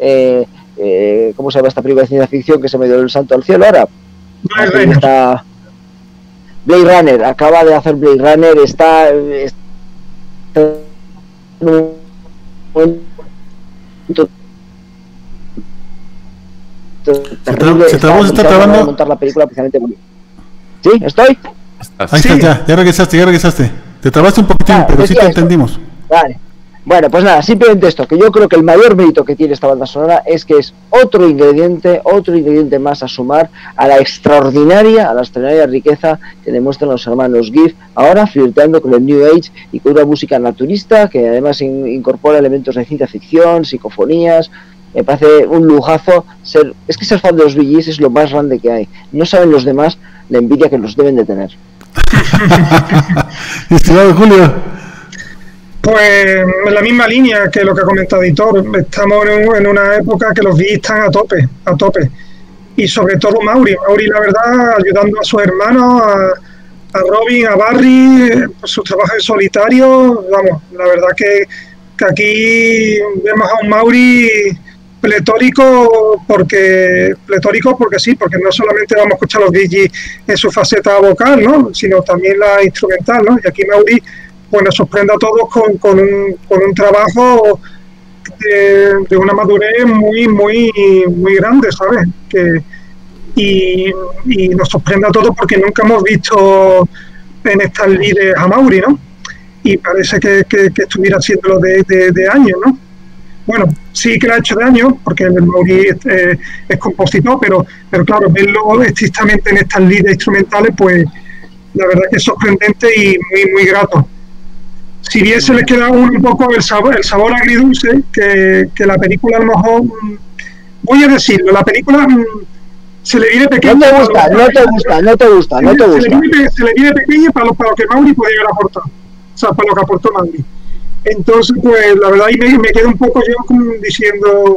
¿cómo se llama esta película de ciencia ficción que se me dio el santo al cielo ahora? Blade Runner, acaba de hacer Blade Runner, está se está trabando. Montar la película precisamente. ¿Sí? ¿Estoy? Ahí sí. Está, ya regresaste. Te trabaste un poquitín, pero sí te entendimos. Vale. Bueno, pues nada, simplemente esto, que yo creo que el mayor mérito que tiene esta banda sonora es que es otro ingrediente más a sumar a la extraordinaria riqueza que demuestran los hermanos Gibb, ahora flirteando con el New Age y con una música naturista que además incorpora elementos de ciencia ficción, psicofonías. Me parece un lujazo ser fan de los Bee Gees es lo más grande que hay. No saben los demás la envidia que los deben de tener. Estimado Julio. Pues en la misma línea que lo que ha comentado Aitor, estamos en una época que los Bee Gees están a tope, y sobre todo Mauri, la verdad, ayudando a sus hermanos, a Robin, a Barry, por sus trabajos en solitario. Vamos, la verdad que aquí vemos a un Mauri pletórico porque sí, porque no solamente vamos a escuchar a los Bee Gees en su faceta vocal, ¿no?, sino también la instrumental, ¿no? Y aquí Mauri pues nos sorprende a todos con un trabajo de una madurez muy grande, ¿sabes? Y nos sorprende a todos porque nunca hemos visto en estas lides a Mauri, ¿no? Y parece que estuviera haciéndolo de años, ¿no? Bueno, sí que lo ha hecho de años, porque el Mauri es compositor, pero claro, verlo estrictamente en estas lides instrumentales, pues la verdad que es sorprendente y muy grato. Si bien se le queda un poco el sabor agridulce, que la película a lo mejor, voy a decirlo, la película se le viene pequeña. No te gusta. Se le viene pequeña para lo que Mauri podía haber aportado, o sea, para lo que aportó Mauri. Entonces, pues la verdad, y me quedo un poco yo diciendo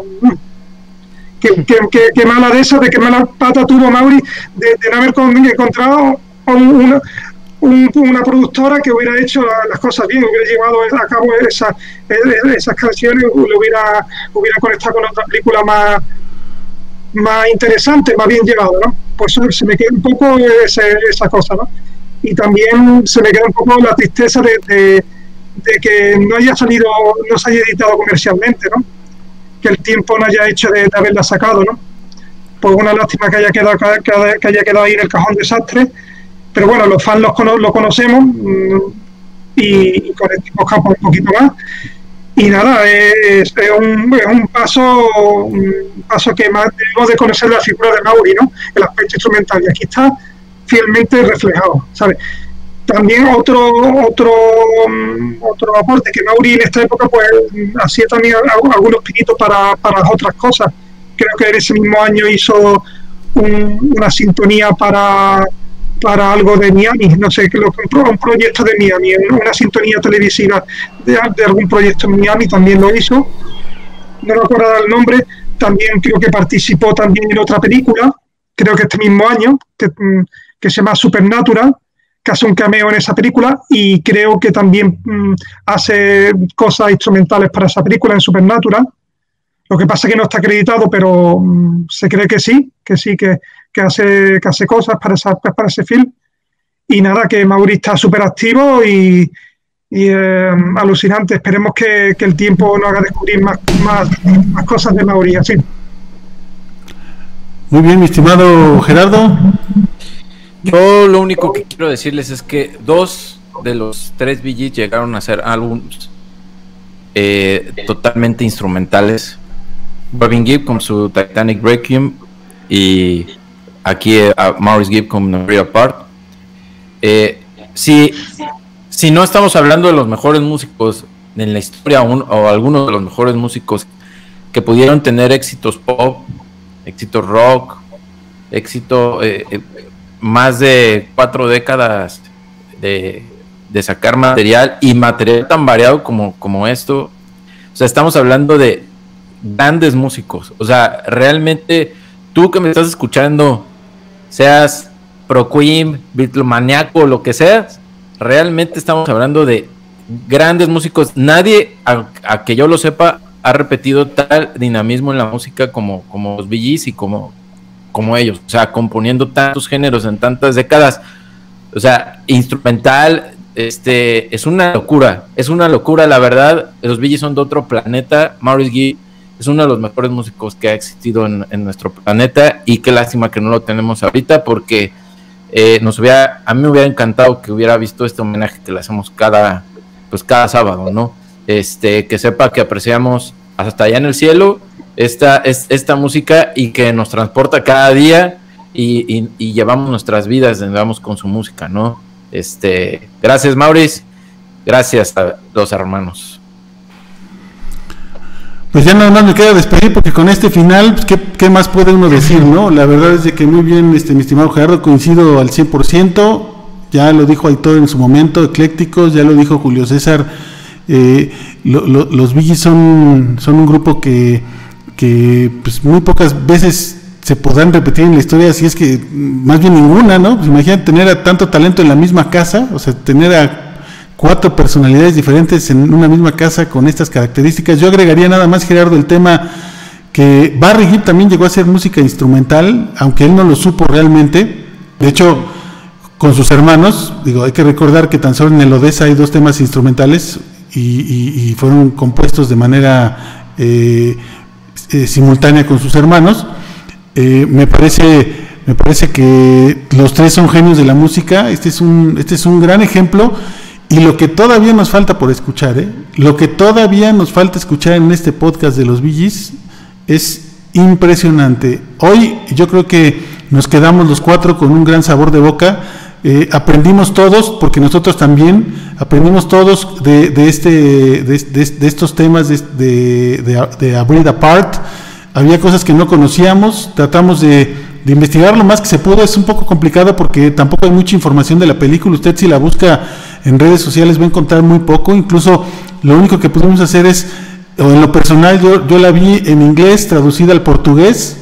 que mala de esa, de que mala pata tuvo Mauri de no haber encontrado una productora que hubiera hecho las cosas bien, hubiera llevado a cabo esas canciones, hubiera conectado con otra película más interesante, más bien llevado, ¿no? Por eso se me queda un poco esa cosa, ¿no? Y también se me queda un poco la tristeza de que no se haya editado comercialmente, ¿no? Que el tiempo no haya hecho de haberla sacado, ¿no? Pues una lástima que haya quedado ahí en el cajón desastre. Pero bueno, los fans lo conocemos, y con este podcast un poquito más. Y nada, es un paso que más debemos de conocer la figura de Mauri, ¿no? El aspecto instrumental, y aquí está fielmente reflejado, ¿sabes? También otro aporte, que Mauri en esta época pues hacía también algunos pinitos para las otras cosas. Creo que en ese mismo año hizo una sintonía para algo de Miami, no sé, que un proyecto de Miami, una sintonía televisiva de algún proyecto en Miami, también lo hizo, no recuerdo el nombre. También creo que participó también en otra película, creo que este mismo año, que se llama Supernatural, que hace un cameo en esa película, y creo que también hace cosas instrumentales para esa película en Supernatural. Lo que pasa es que no está acreditado, pero se cree que sí, que hace cosas para ese film. Y nada, que Mauri está súper activo y alucinante. Esperemos que el tiempo nos haga descubrir más cosas de Mauri, así. Muy bien, mi estimado Gerardo. Yo lo único que quiero decirles es que 2 de los 3 Bee Gees llegaron a hacer álbumes totalmente instrumentales. Marvin Gibb con su Titanic Requiem y aquí Maurice Gibb con Maria Apart. Si no estamos hablando de los mejores músicos en la historia o algunos de los mejores músicos que pudieron tener éxitos pop, éxitos rock, éxito más de 4 décadas de sacar material y material tan variado como esto. O sea, estamos hablando de grandes músicos. O sea, realmente tú que me estás escuchando, seas pro Queen, Beatlemaniaco, lo que seas, realmente estamos hablando de grandes músicos. Nadie, a que yo lo sepa, ha repetido tal dinamismo en la música como los Bee Gees y como ellos. O sea, componiendo tantos géneros en tantas décadas. O sea, instrumental, es una locura, la verdad. Los Bee Gees son de otro planeta. Maurice Gibb es uno de los mejores músicos que ha existido en nuestro planeta, y qué lástima que no lo tenemos ahorita, porque a mí me hubiera encantado que hubiera visto este homenaje que le hacemos cada sábado, ¿no? Que sepa que apreciamos hasta allá en el cielo esta música, y que nos transporta cada día, y llevamos nuestras vidas, vamos con su música, ¿no? Gracias, Maurice, gracias a los hermanos. Pues ya nada más me queda despedir, porque con este final, pues, ¿qué más puede uno decir, no? La verdad es de que muy bien, mi estimado Gerardo, coincido al 100%, ya lo dijo Aitor en su momento, eclécticos, ya lo dijo Julio César, los Bee Gees son un grupo que pues muy pocas veces se podrán repetir en la historia, así es que más bien ninguna, ¿no? Pues imagínate tener a tanto talento en la misma casa, o sea, tener a 4 personalidades diferentes en una misma casa con estas características. Yo agregaría nada más, Gerardo, el tema que Barry Gibb también llegó a hacer música instrumental, aunque él no lo supo realmente. De hecho, con sus hermanos, hay que recordar que tan solo en el Odessa hay 2 temas instrumentales y fueron compuestos de manera simultánea con sus hermanos. Me parece que los 3 son genios de la música. Este es un gran ejemplo. Y lo que todavía nos falta por escuchar, lo que todavía nos falta escuchar en este podcast de los Bee Gees es impresionante. Hoy yo creo que nos quedamos los 4 con un gran sabor de boca. Aprendimos todos, porque nosotros también aprendimos todos de estos temas de A Breed Apart. Había cosas que no conocíamos, tratamos de investigar lo más que se pudo. Es un poco complicado porque tampoco hay mucha información de la película. Usted, si la busca en redes sociales, va a encontrar muy poco. Incluso lo único que pudimos hacer es, o en lo personal, yo la vi en inglés traducida al portugués,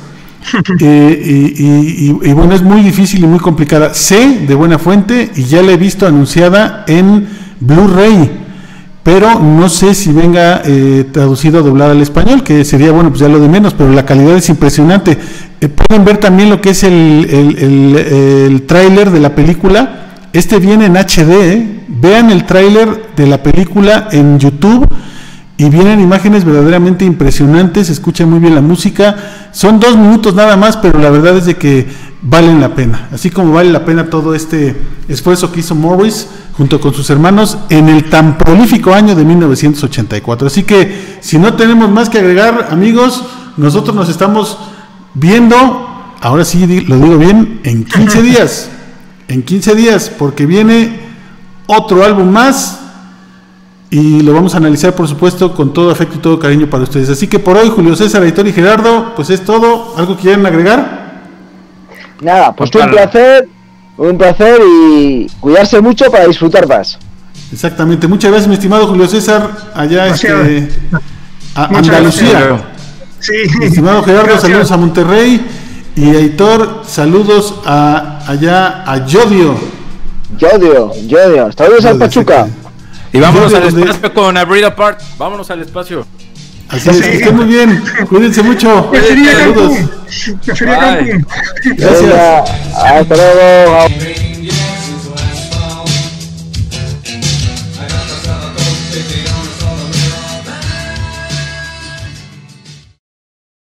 y bueno, es muy difícil y muy complicada. Sé de buena fuente y ya la he visto anunciada en Blu-ray, pero no sé si venga traducido o doblada al español, que sería, bueno, pues ya lo de menos, pero la calidad es impresionante. Pueden ver también lo que es el tráiler de la película. Viene en HD, vean el tráiler de la película en YouTube y vienen imágenes verdaderamente impresionantes, se escucha muy bien la música. Son 2 minutos nada más, pero la verdad es de que valen la pena, así como vale la pena todo este esfuerzo que hizo Morris junto con sus hermanos en el tan prolífico año de 1984. Así que si no tenemos más que agregar, amigos, nosotros nos estamos viendo, ahora sí lo digo bien, en 15 días. En 15 días, porque viene otro álbum más y lo vamos a analizar, por supuesto, con todo afecto y todo cariño para ustedes. Así que por hoy, Julio César, Aitor y Gerardo, pues es todo. ¿Algo que quieran agregar? Nada, pues un placer a cuidarse mucho para disfrutar más. Exactamente, muchas gracias, mi estimado Julio César, allá a Andalucía. Sí. Mi estimado Gerardo, Gracias. Saludos a Monterrey. Y Aitor, saludos allá a Yodio. Saludos al Pachuca. Y vámonos Yodio, al espacio con A Breed Apart. Vámonos al espacio. Así es, que estén muy bien. Cuídense mucho. Saludos. Prefería Cancún. Gracias. Venga, hasta luego.